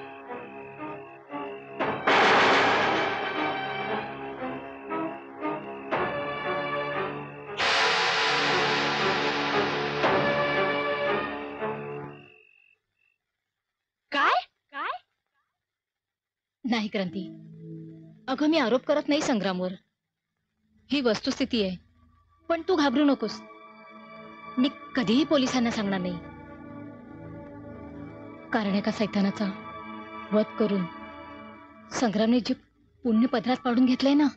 काय काय नाही क्रांती. अगं मी आरोप करत नाही संग्रामवर. ही वस्तुस्थिती आहे. पण तू घाबरू नकोस. मी कधीही पोलिसांना सांगणार नाही. कारण एका सैतानाचा वध करून संग्रामने जे पुण्य पदरात पाडून घेतलंय ना,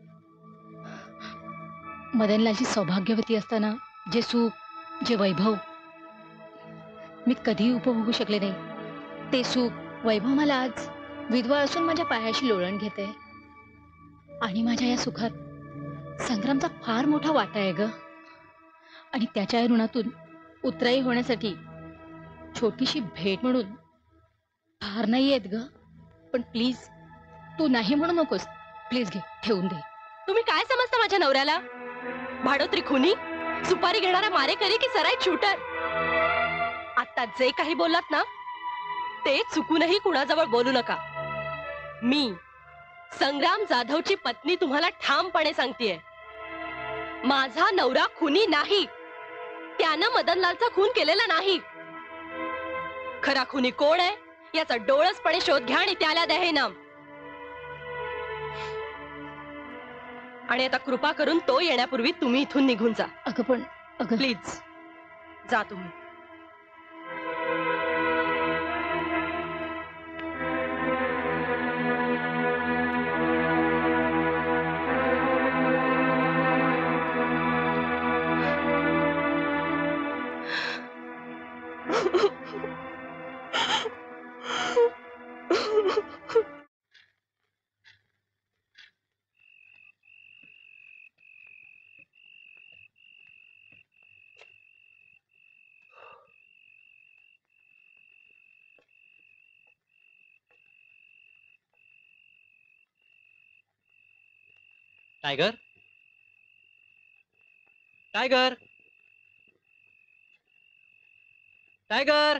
मदनलालची सौभाग्यवती असताना जे सुख जे वैभव मी कधीही उपभोगू शकले नाही, ते सुख वैभव मला आज विधवा असून माझ्या पायाशी लोळण घेते. आणि माझ्या या सुखात संग्रामचा फार मोठा वाटा आहे ग. आणि त्याच्या या ऋणातून उतराई होण्यासाठी छोटीशी भेट म्हणून फार नाही येत ग. पण प्लीज तू नाही म्हणू नकोस. प्लीज घे, ठेवून दे. तुम्ही काय समजता माझ्या नवऱ्याला? भाडोत्री खुनी, सुपारी घेणारा मारेकरी की सराई शूटर? आता जे काही बोललात ना ते चुकूनही कुणाजवळ बोलू नका. मी संग्राम जाधवची पत्नी तुम्हाला ठामपणे सांगतेय, माझा नवरा खुनी नाही. त्यानं मदनलालचा खून केलेला नाही. खरा खुनी कोण आहे याचा डोळसपणे शोध घ्या आणि त्याला द्या हे नाम. आणि आता कृपा करून तो येण्यापूर्वी तुम्ही इथून निघून जा. अगं पण अगं प्लीज जा तुम्ही. टायगर, टायगर, टायगर,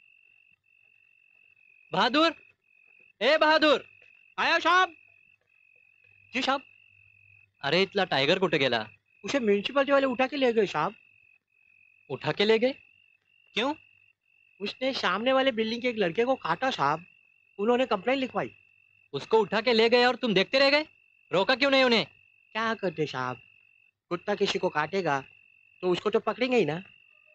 बहादूर, ए बहादूर. आया साहब. जी साहब. अरे इथला टायगर कुठे गेला? उसे म्यूनसिपालिटी वाले उठा के ले गए साहब. उठा के ले गए? क्यों? उसने सामने वाले बिल्डिंग के एक लड़के को काटा साहब. उन्होंने कंप्लेंट लिखवाई. उसको उठा के ले गए और तुम देखते रह गए? रोका क्यों नहीं उन्हें? क्या करते साहब, कुत्ता किसी को काटेगा तो उसको तो पकड़ेंगे ही ना.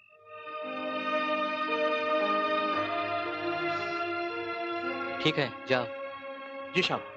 ठीक है, जाओ. जी साहब.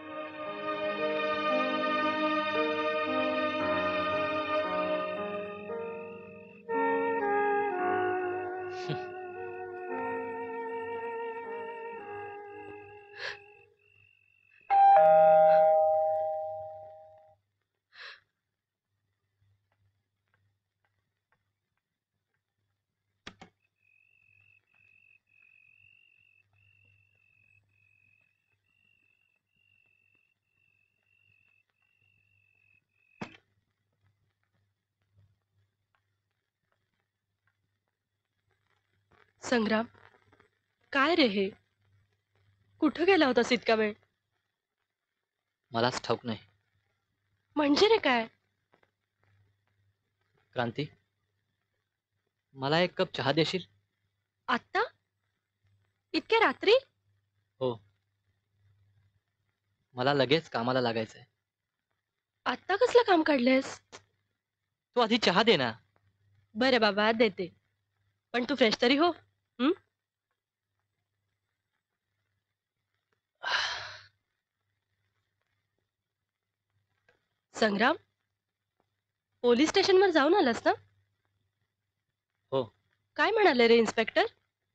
संग्राम, काय रे हे? कुठं गेला होतास इतका वेळ? मलाच ठाऊक नाही. म्हणजे रे काय? क्रांती, मला एक कप चहा देशील? आत्ता? इतक्या रात्री? हो, मला लगेच कामाला लागायचंय. आत्ता कसलं काम काढलंयस? तू आधी चहा दे ना. बरं बाबा, देते. पण तू फ्रेश तरी हो. संग्राम, पोलीस स्टेशनवर जाऊन आलास ना? हो. काय म्हणाले रे इन्स्पेक्टर?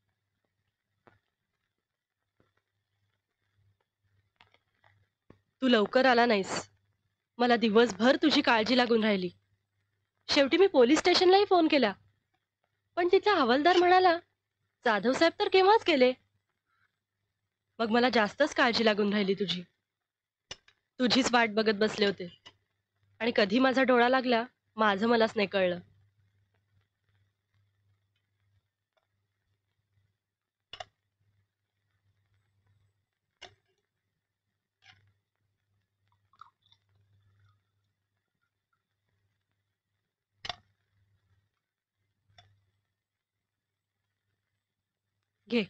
तू लवकर आला नाहीस. मला दिवसभर तुझी काळजी लागून राहिली. शेवटी मी पोलीस स्टेशनलाही फोन केला, पण तिथला हवालदार म्हणाला जाधव साहेब तर केव्हाच गेले. मग मला जास्तच काळजी लागून राहिली तुझी. तुझीच वाट बघत बसले होते आणि कधी माझा डोळा लागला माझं मलाच नाही कळलं. घे.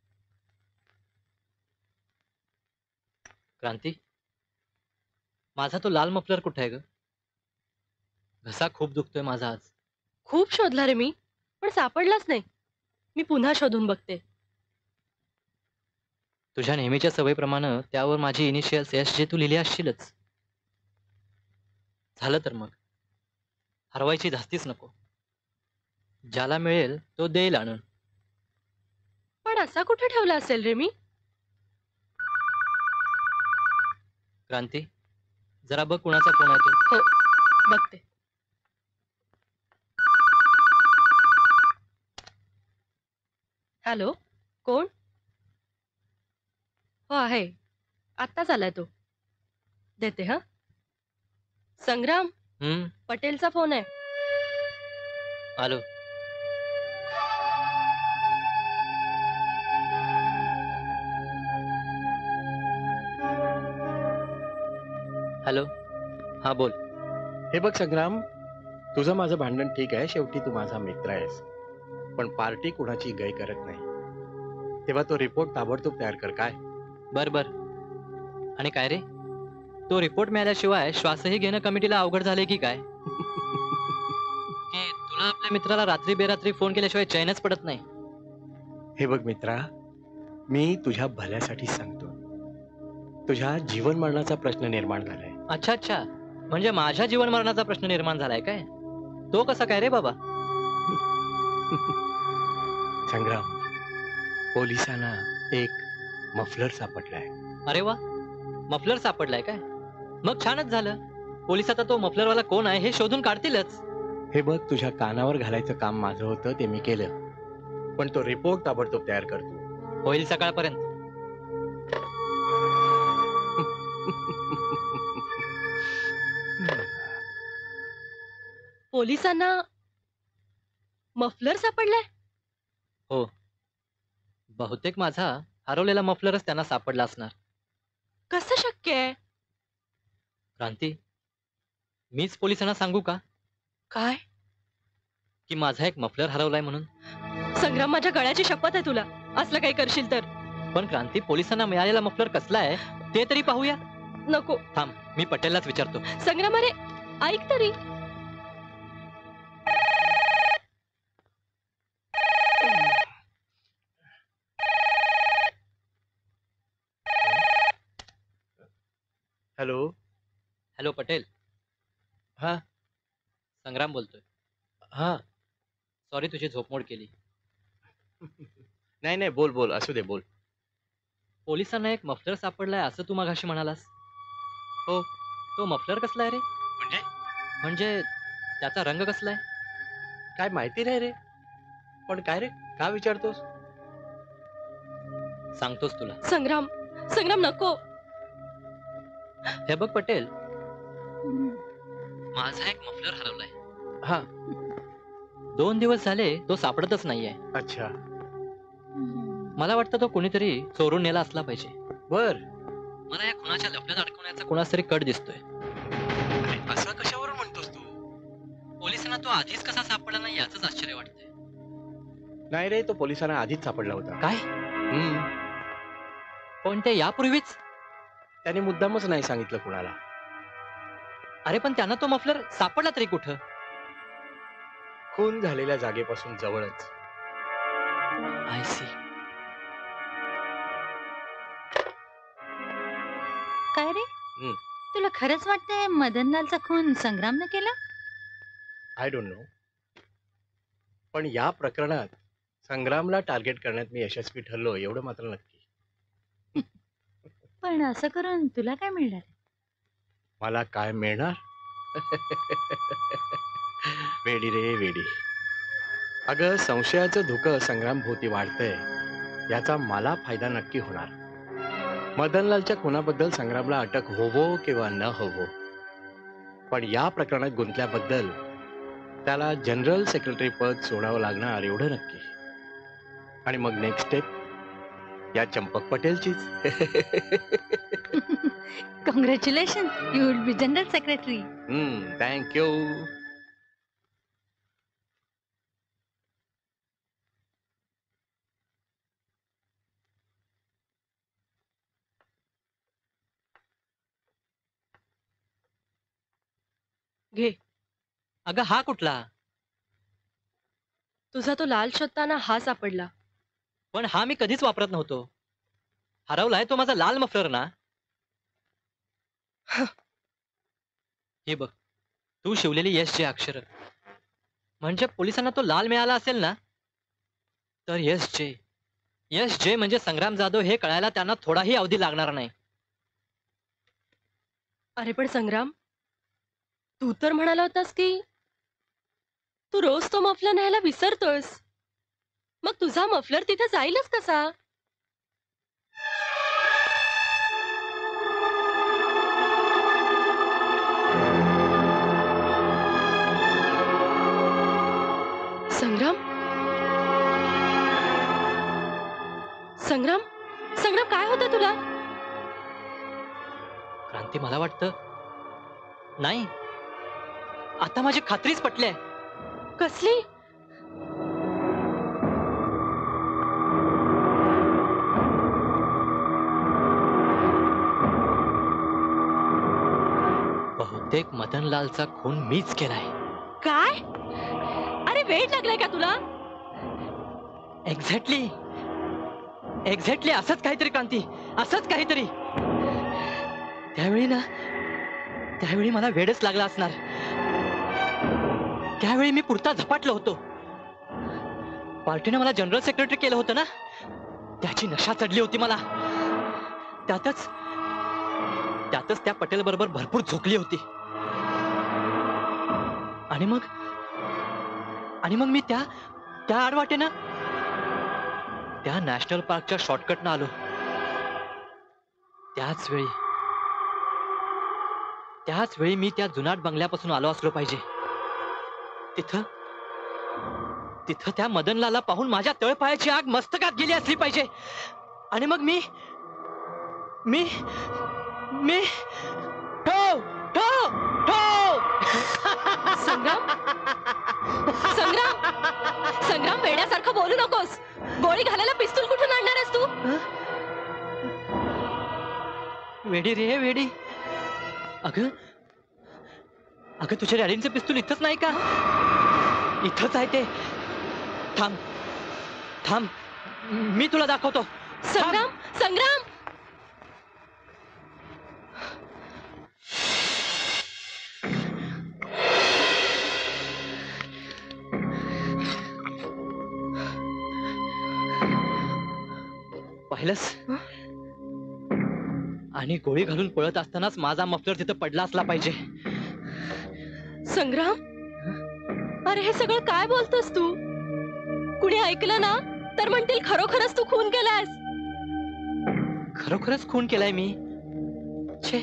क्रांती, माझा तो लाल मफलर कुठे आहे ग? घसा खूप दुखतोय माझा आज. खूप शोधला रे मी, पण सापडलाच नाही. मी पुन्हा शोधून बघते. तुझ्या नेहमीच्या सवयीप्रमाणे त्यावर माझी इनिशियल्स एस जे तू लिहिली असशीलच. झालं तर मग हरवायची धास्तीच नको. ज्याला मिळेल तो देईल आणून. पण असा कुठे ठेवला असेल रे मी? क्रांती, जरा बघ कुणाचा फोन आहे तो. हो, बघते. हॅलो, कोण? हो आहे, आत्ताच आलाय तो. देते हा. संग्राम, पटेलचा फोन आहे. आलो. हॅलो, हा बोल. हे बघ संग्राम, तुझं माझं भांडण ठीक आहे. शेवटी तू माझा मित्र आहेस. पण पार्टी कुणाची गय करत नाही. तेव्हा तो रिपोर्ट ताबडतोब तयार कर. काय? बर बर. आणि काय रे, तो रिपोर्ट मिळाल्याशिवाय श्वासही घेणं कमिटीला अवघड झाले की काय? की तुला आपल्या मित्राला रात्री बेरात्री फोन केल्याशिवाय चैनच पडत नाही? हे बघ मित्रा, मी तुझ्या भल्यासाठी सांगतो. तुझ्या जीवन मरणाचा प्रश्न निर्माण झालाय. अच्छा अच्छा, म्हणजे माझ्या जीवन मरणाचा प्रश्न निर्माण झालाय काय? तो कसा काय रे बाबा? संग्राम, पोलिसांना एक मफलर सापडलाय. अरे वा, मफलर सापडलाय काय? मग छानच झालं. पोलिस आता तो मफलरवाला कोण आहे हे शोधून काढतीलच. हे बघ, तुझ्या कानावर घालायचं काम माझं होतं, ते मी केलं. पण तो रिपोर्ट ताबडतोब तयार करतो. होईल सकाळपर्यंत. पोलिसांना मफलर सापडलाय? हो, बहुतेक माझा हरवलेला मफलरच त्यांना सापडला असणार. कसं शक्य आहे? क्रांती, मीच पोलिसांना सांगू का काय? की माझा एक मफलर हरवलाय म्हणून? संग्राम, माझ्या गळ्याची शपथ आहे तुला असलं काही करशील तर. पण क्रांती, पोलिसांना मिळालेला मफलर कसला आहे ते तरी पाहूया. नको. थांब, मी पटेललाच विचारतो. संग्राम, अरे ऐक तरी. हॅलो. हॅलो पटेल. हा, संग्राम बोलतोय. हा. सॉरी तुझी झोपमोड केली. नाही नाही, बोल बोल, असू दे, बोल. पोलिसांना एक मफलर सापडलाय असं तू मगाशी म्हणालास. हो. तो मफलर कसला आहे रे? म्हणजे त्याचा रंग कसला आहे? काय माहिती नाही रे. पण काय रे, का विचारतोस? सांगतोस तुला. संग्राम, संग्राम नको. हे बघ पटेल, माझा एक मफलर हरवलाय. हा. 2 दिवस झाले तो सापडतच नाहीये. अच्छा. मला वाटतं तो कोणीतरी चोरून नेला असला पाहिजे. बर. मला या खुनाच्या लफड्यात अडकवण्याचा कोणाच तरी कट दिसतोय. असं कशावरून म्हणतोस तू? पोलिसांना तो आधीच कसा सापडला नाही याच आश्चर्य वाटतंय. नाही रे, तो पोलिसांना आधीच सापडला होता. काय? पण ते यापूर्वीच. त्याने मुद्दामच नाही सांगितलं कुणाला. अरे पण त्यांना तो मफलर सापडला तरी कुठं? खून झालेल्या जागेपासून जवळच. I see. काय रे तुला खरंच वाटतंय मदनलालचा खून संग्रामनं केला? आय डोंट नो, पण या प्रकरणात संग्रामला टार्गेट करण्यात मी यशस्वी ठरलो एवढं मात्र नक्की. पण असं करून तुला काय मिळणार? मला काय मिळणार? वेडी रे वेडी. अगं, संशयाचं धुकं संग्राम भोवती वाढतंय, याचा मला फायदा नक्की होणार. मदनलालच्या खुनाबद्दल संग्रामला अटक होवो किंवा न होवो, पण या प्रकरणात गुंतल्याबद्दल त्याला जनरल सेक्रेटरी पद सोडावं लागणार एवढं नक्की. आणि मग नेक्स्ट स्टेप या चंपक पटेलचीच. Congratulation, you will be general secretary. Thank you. घे. अगं हा कुठला? तुझा तो लाल शोधताना हा सापडला. पण हा मी कधीच वापरत नव्हतो. हरवलाय तो माझा लाल मफलर ना. हे बघ, तू शिवलेली यश जे अक्षर, म्हणजे पोलिसांना तो लाल मिळाला असेल ना, तर यश जे म्हणजे संग्राम जाधव हे कळायला त्यांना थोडाही अवधी लागणार नाही. अरे पण संग्राम, तू तर म्हणाला होतास की तू रोज तो मफलर न्यायला विसरतोस. मग तुझा मफलर तिथे जाईलच कसा? संग्राम, संग्राम, संग्राम, काय होतं तुला? क्रांती, मला वाटतं नाही, आता माझी खात्रीच पटली. कसली? बहुतेक मदनलालचा खून मीच केलाय. काय? अरे वेळ लागलाय का तुला? एक्झॅक्टली असंच काहीतरी क्रांती, असंच काहीतरी. त्यावेळी मला वेडच लागला असणार. त्यावेळी मी पुरता झपाटलो होतो. पार्टीने मला जनरल सेक्रेटरी केलं होतं ना, त्याची नशा चढली होती मला. त्यातच त्या पटेल बरोबर भरपूर झोकली होती. आणि मग मी त्या आडवाटेनं त्या नॅशनल पार्कच्या शॉर्टकटनं आलो. त्याच वेळी मी त्या जुनाट बंगल्यापासून आलो असलो पाहिजे. तिथं त्या मदनलाला पाहून माझ्या तळपायाची आग मस्तकात गेली असली पाहिजे. आणि मग मी संग्राम, संग्राम, संग्राम, वेड्यासारखं बोलू नकोस. गोळी घालायला पिस्तूल कुठून आणणार आहेस तू? वेडी रे वेडी. अगं तुझ्या डॅडींचं पिस्तूल इथंच नाही का? इथंच आहे ते. थांब, मी तुला दाखवतो. संग्राम, संग्राम, पाहिलंस? आणि गोळी घालून पळत असतानाच माझा मफलर तिथं पडला असला पाहिजे. संग्राम, अरे हे सगळं काय बोलतोस तू? कुणी ऐकलं ना तर म्हणतील खरोखरच तू खून केलास. खरोखरच खून केलाय मी? छे,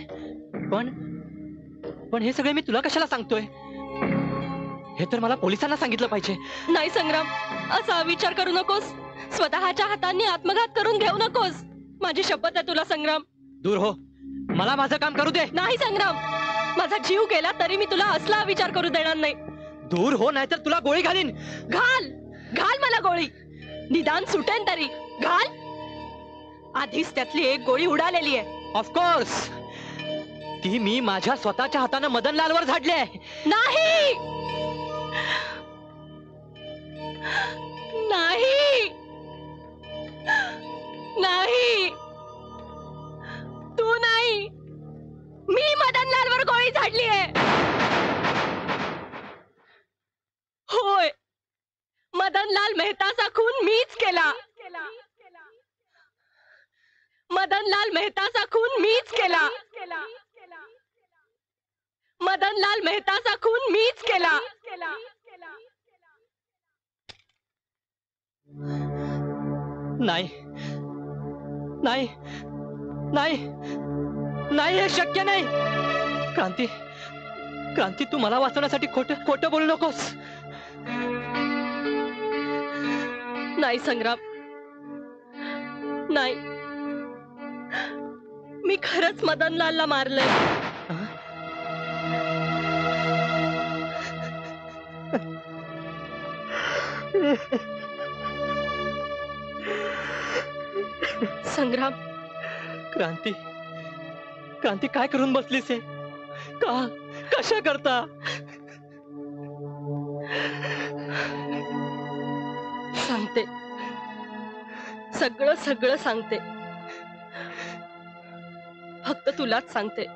पण हे सगळे मी तुला कशाला सांगतोय? हे तर मला पोलिसांना सांगितलं पाहिजे. नाही संग्राम, असा विचार करू नकोस. स्वतःच्या हातांनी आत्मघात करून घेऊ नकोस. माझी शपथ आहे तुला संग्राम. दूर हो, मला माझं काम करू दे. नाही संग्राम, माझा जीव गेला तरी मी तुला असला विचार करू देणार नाही. दूर हो, नाहीतर तुला गोळी घालीन. घाल मला गोळी. निदान सुटेन तरी घाल. आधीच त्यातली एक गोळी उडालेली आहे. ऑफकोर्स ती मी माझ्या स्वतःच्या हाताने मदनलालवर झाडली आहे. नाही नाही नाही, तू नाही, मी मदनलालवर गोळी झाडली आहे. होय, मदनलाल मेहताचा खून मीच केला. मदनलाल मेहताचा खून मीच केला. मदनलाल मेहताचा खून मीच केला. नाही नाही नाही नाही, हे शक्य नाही. क्रांती क्रांती, तू मला वाचवण्यासाठी खोटं खोटं बोलू नकोस. नाही संग्राम, नाही, मी खरंच मदनलालला मारलंय. संग्राम. क्रांती क्रांती, काय करून बसलीस हे? का कशा करता? सांगते, सगळं सगळं सांगते. फक्त तुलाच सांगते.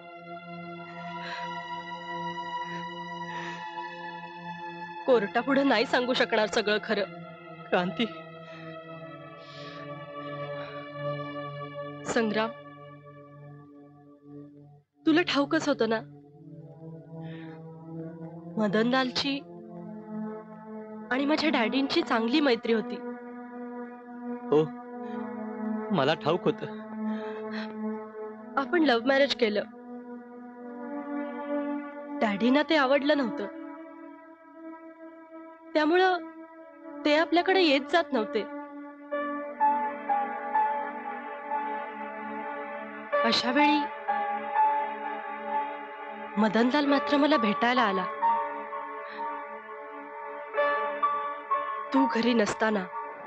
कोर्टापुढे नाही सांगू शकणार सगळं खरं. क्रांती. संग्राम, तुला ठाऊकच होतं ना, मदनलालची आणि माझ्या डॅडींची चांगली मैत्री होती. हो, मला ठाऊक होतं. आपण लव्ह मॅरेज केलं. डॅडींना ते आवडलं नव्हतं, त्यामुळं ते आपल्याकडे येत जात नव्हते. अशा वेळी मदनलाल मात्र मला भेटायला आला. तू घरी नसताना.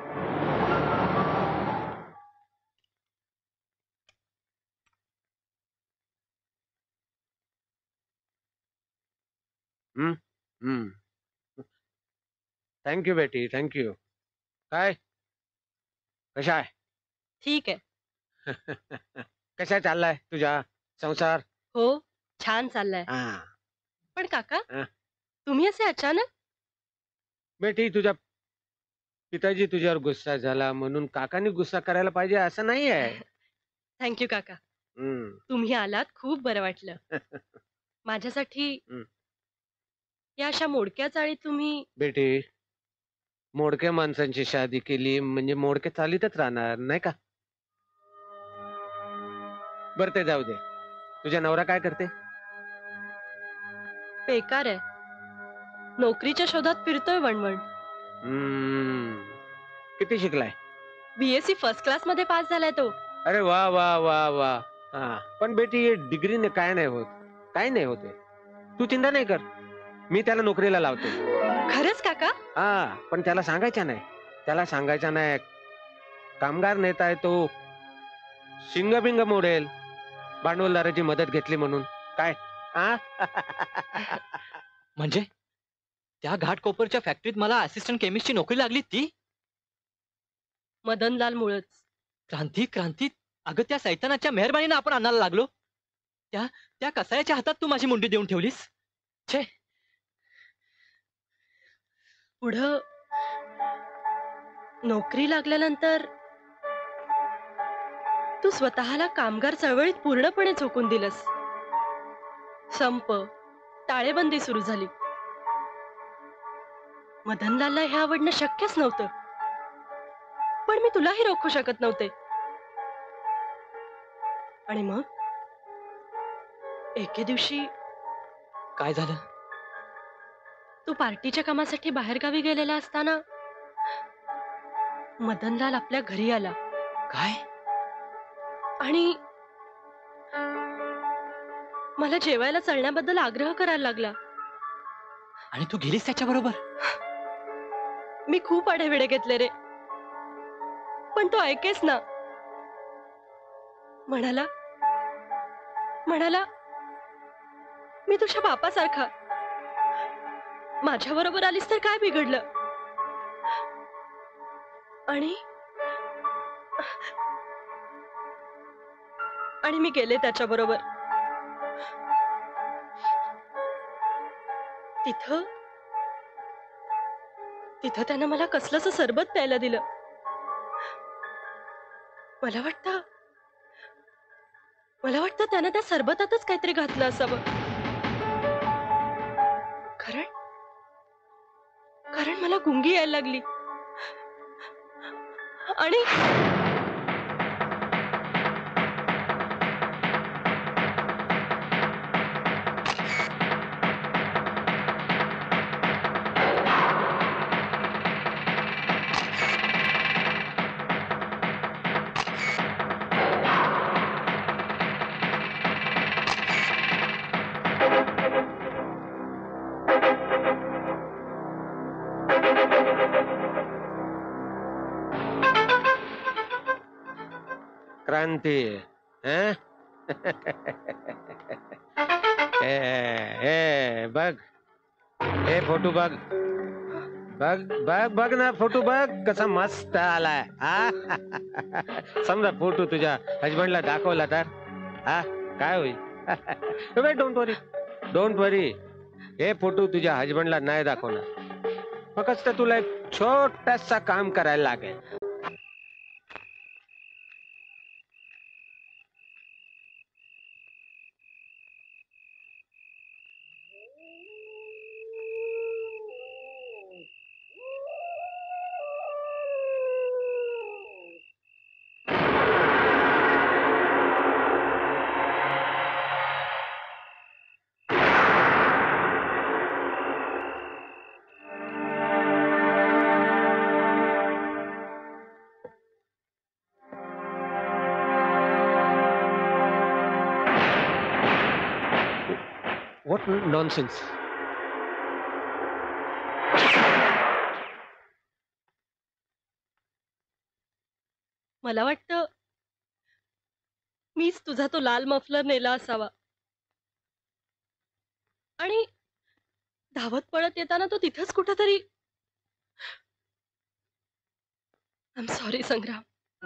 थँक्यू बेटी, थँक्यू. काय कशा आहे? ठीक आहे. कशा चाललाय तुझा संसार? हो, छान चाललाय. पण काका, तुम्ही असे अचानक? बेटी, तुझ्या पिताजी तुझ्यावर गुस्सा झाला म्हणून काकांनी गुस्सा करायला पाहिजे असं नाही आहे. थँक्यू काका. तुम्ही आलात, खूप बरं वाटलं. माझ्यासाठी या अशा मोडक्या चाळीत तुम्ही. बेटी, मोडक्या माणसांची शादी केली म्हणजे मोडके चालीतच राहणार नाही का? बरं ते जाऊ दे. तुझ्या नवरा काय करते? बेकार आहे. नोकरीच्या शोधात फिरतोय वणवण. किती शिकलाय? BSc फर्स्ट क्लास मध्ये पास झालाय तो. अरे वा वा वा वा. पण बेटी, डिग्रीने काय नाही होत, काय नाही होते. तू चिंता नाही कर, मी त्याला नोकरीला लावतो. खरंच काका? पण त्याला सांगायचं नाही. त्याला सांगायचं नाही कामगार नेता आहे तो, शिंगबिंग मोडेल भांडवलदाराची मदत घेतली म्हणून. काय म्हणजे त्या घाटकोपरच्या फॅक्टरीत मला असिस्टंट केमिस्टची नोकरी लागली ती मदनलाल मुळेच. क्रांती क्रांती, अगं त्या सैतानाच्या मेहरबानीने आपण आणायला लागलो. त्या कसायाच्या हातात तू माझी मुंडी देऊन ठेवलीस. छे. पुढं नोकरी लागल्यानंतर तू स्वतःला कामगार चळवळीत पूर्णपणे झोकून दिलंस. संप, टाळेबंदी सुरू झाली. मदनलालला हे आवडणं शक्यच नव्हतं, पण मी तुलाही रोखू शकत नव्हते. आणि मग एके दिवशी काय झालं? तू पार्टीच्या कामासाठी बाहेरगावी गेलेला असताना मदनलाल आपल्या घरी आला. काय? आणि मला जेवायला चलण्याबद्दल आग्रह करायला लागला. आणि तू गेलीस त्याच्या बरोबर? मी खूप आढेवेढे घेतले रे, पण तो ऐकेस ना. म्हणाला म्हणाला मी तुझ्या बापासारखा, माझ्या बरोबर आलीस तर काय बिघडलं. आणि आणि मी गेले त्याच्या बरोबर. तिथं तिथं त्यानं मला कसलंच सरबत प्यायला दिलं. मला वाटतं त्यानं त्या सरबतातच काहीतरी घातलं असावं. कारण मला गुंगी यायला लागली. आणि क्रांती हं? बघ हे फोटो बघ बघ बघ बघ ना फोटो बघ कसा मस्त आलाय. समजा फोटो तुझ्या हजबंडला दाखवला तर काय होईल. डोंट वरी हे फोटो तुझ्या हजबंडला नाही दाखवणार. फक्त तुला एक छोटासा काम करायला लागेल. What nonsense. मला वाटतं मीच तुझा तो लाल मफलर नेला असावा. आणि धावत पळत येताना तो तिथंच कुठंतरी. I am sorry Sangram.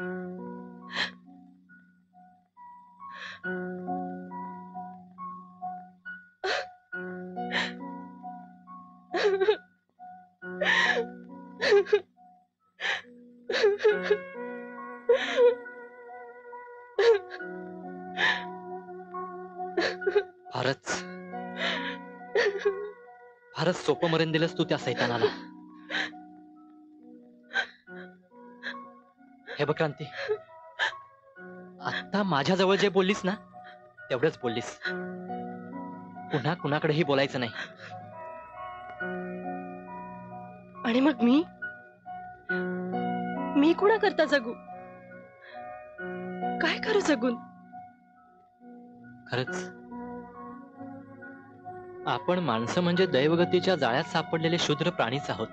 फारच सोपं मरण दिलंस तू त्या सैतानाला. हे बघ क्रांती, आता माझ्याजवळ जे बोललीस ना तेवढंच बोललीस. पुन्हा कुणाकडेही बोलायचं नाही. आणि मग मी कुणा करता जगू. काय करू जगून. खरंच आपण माणसं म्हणजे दैवगतीच्या जाळ्यात सापडलेले शूद्र प्राणीच आहोत.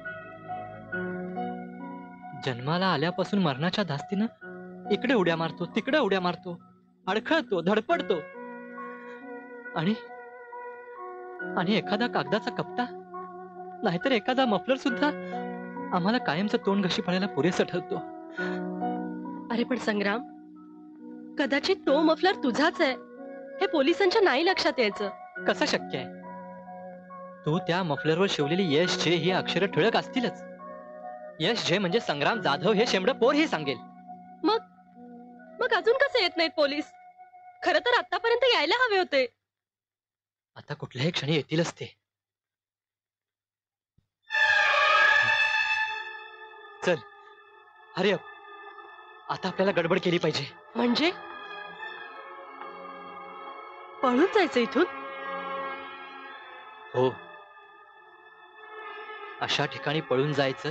जन्माला आल्यापासून मरणाच्या धास्तीनं इकडे उड्या मारतो, तिकडे उड्या मारतो, अडखळतो, धडपडतो. आणि एखादा कागदाचा कप्ता नाहीतर एखादा मफलर सुद्धा आम्हाला कायमचं तोंड घशी पडायला पुरेसं ठरतो. अरे पण संग्राम, कदाचित तो मफलर तुझाच आहे हे पोलिसांच्या नाही लक्षात यायचं. कसं शक्य आहे. तू त्या मफलरवर शिवलेली यश जे ही अक्षरं ठळक असतीलच. यश जे म्हणजे संग्राम जाधव हे शेंबड पोर हे सांगेल. मग अजून कसं येत नाहीत पोलीस. खरं तर आतापर्यंत यायला हवे होते. आता कुठल्याही क्षणी येतीलच ते. चल हरी अप, आता आपल्याला गडबड केली पाहिजे. म्हणजे पळून जायचं इथून. हो, अशा ठिकाणी पळून जायचं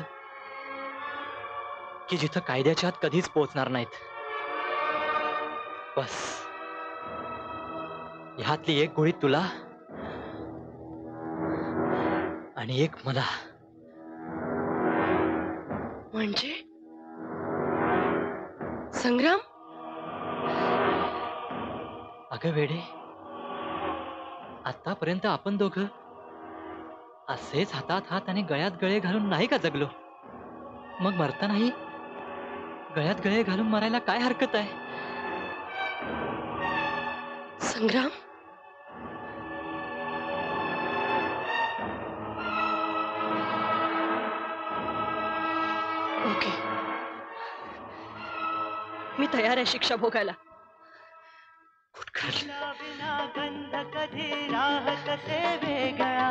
की जिथं कायद्याच्या आत कधीच पोहोचणार नाहीत. बस ह्यातली एक गोळी तुला आणि एक मला. संग्राम. अगं वेडे, आतापर्यंत आपण दोघं असेच हातात हात आणि गळ्यात गळे घालून नाही का जगलो? मग मरतानाही गळ्यात गळे घालून मरायला काय हरकत आहे? संग्राम. ओके, मी तयार आहे शिक्षा भोगायला. तुला बिना गंध कधी राहत से वेगळा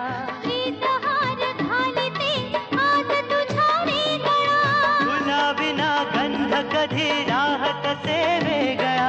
तुला बिना गंध कधी राहत से वेगळा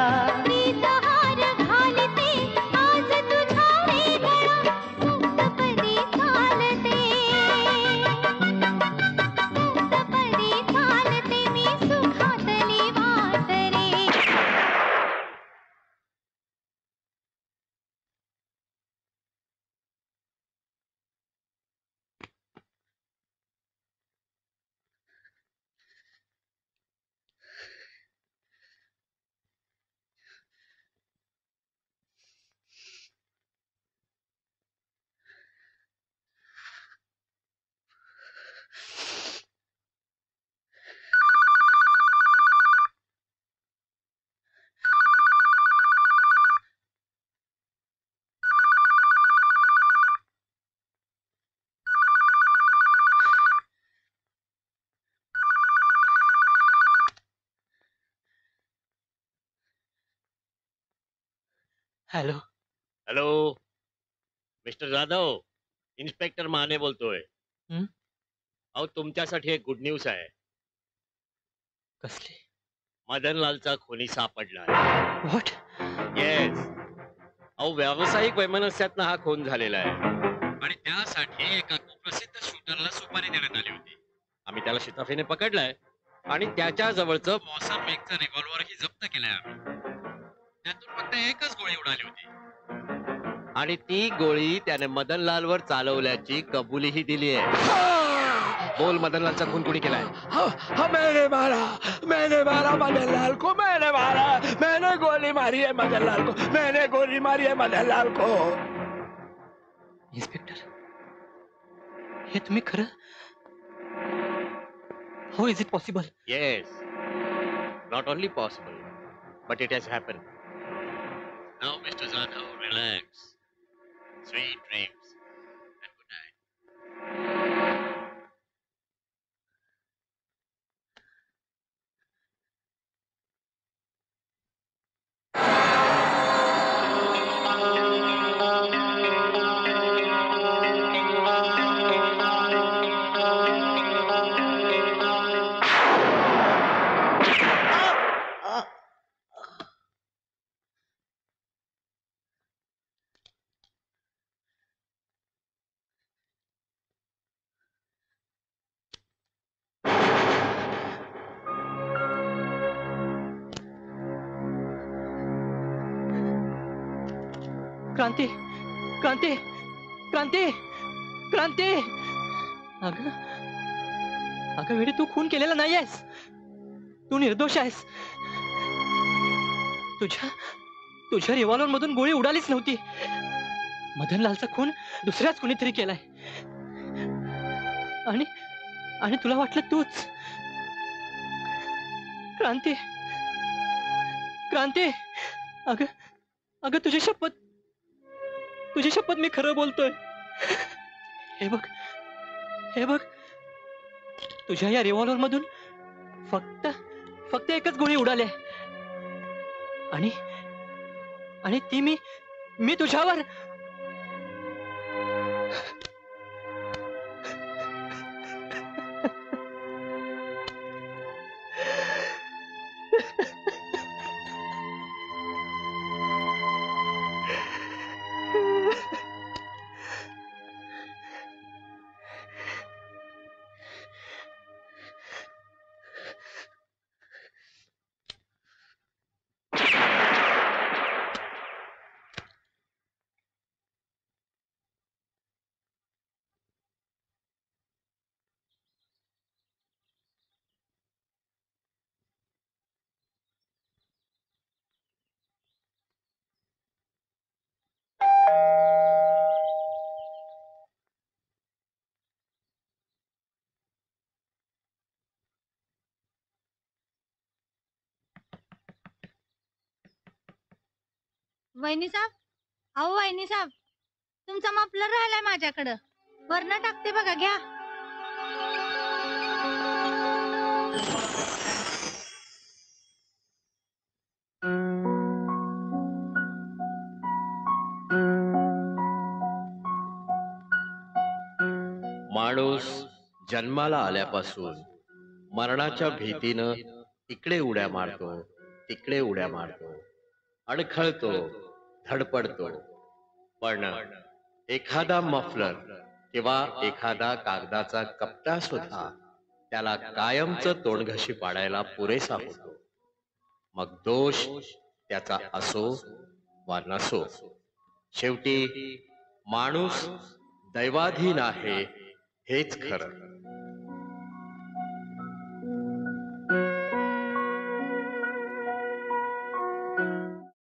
hello. Hello mister Jadhav, inspector Mane बोलतोय. हं? अहो तुमच्यासाठी एक गुड न्यूज आहे. कसली? मदनलालचा खुनी सापडला. व्हॉट? येस. अहो व्यावसायिक वैमनस्यातनं हा खून झालेला आहे आणि त्यासाठी एका कुप्रसिद्ध शूटरला सुपारी देण्यात आली होती. आम्ही त्याला शिताफीने पकडलाय आणि त्याच्या जवळचं मॉसर मेकचं रिव्हॉल्व्हरही जप्त केलंय आम्ही. त्यातून फक्त एकच गोळी उडाली होती आणि ती गोळी त्याने मदनलालवर चालवल्याची कबुलीही दिली आहे. बोल, मदनलालचा खून कुणी केलाय? मैंने मारा मदनलाल को, मैंने गोली मारी है मदनलाल को, मैंने गोली मारी है मदनलाल को. इन्स्पेक्टर, हे तुम्ही खरं? How is it possible? Yes, not only possible, but it has happened. Now, Mr. Jadhav, relax. Sweet dreams and good night. Kranti, Kranti, Kranti, Kranti. अगं अगं वेडी, तू खून केलेला नाही आहेस. तू निर्दोष आहेस. तुझ्या रिव्हॉल्वर मधून गोळी उडालीच नव्हती. मदनलालचा खून दुसऱ्याच कुणीतरी केलाय आणि आणि तुला वाटलं तूच. क्रांती, क्रांती. अगं अगं तुझी शपथ मी खरं बोलतोय. हे बघ तुझ्या या रिव्हॉल्वर मधून फक्त एकच गोळी उडाली आणि ती मी तुझ्यावर. वहिनी साहेब, अहो वहिनी साहेब, तुमचा मफलर राहिलाय माझ्याकडं, वरनं टाकते बघा, घ्या. माणूस जन्माला आल्यापासून मरणाच्या भीतीनं इकडे उड्या मारतो, तिकडे उड्या मारतो, अडखळतो, धडपडतो. पण एखादा मफलर किंवा एखादा कागदाचा कपटा सुद्धा त्याला कायमचं तोंडघशी पाडायला पुरेसा होतो. मग दोष त्याचा असो वा नसो, शेवटी माणूस दैवाधीन आहे हेच खरं.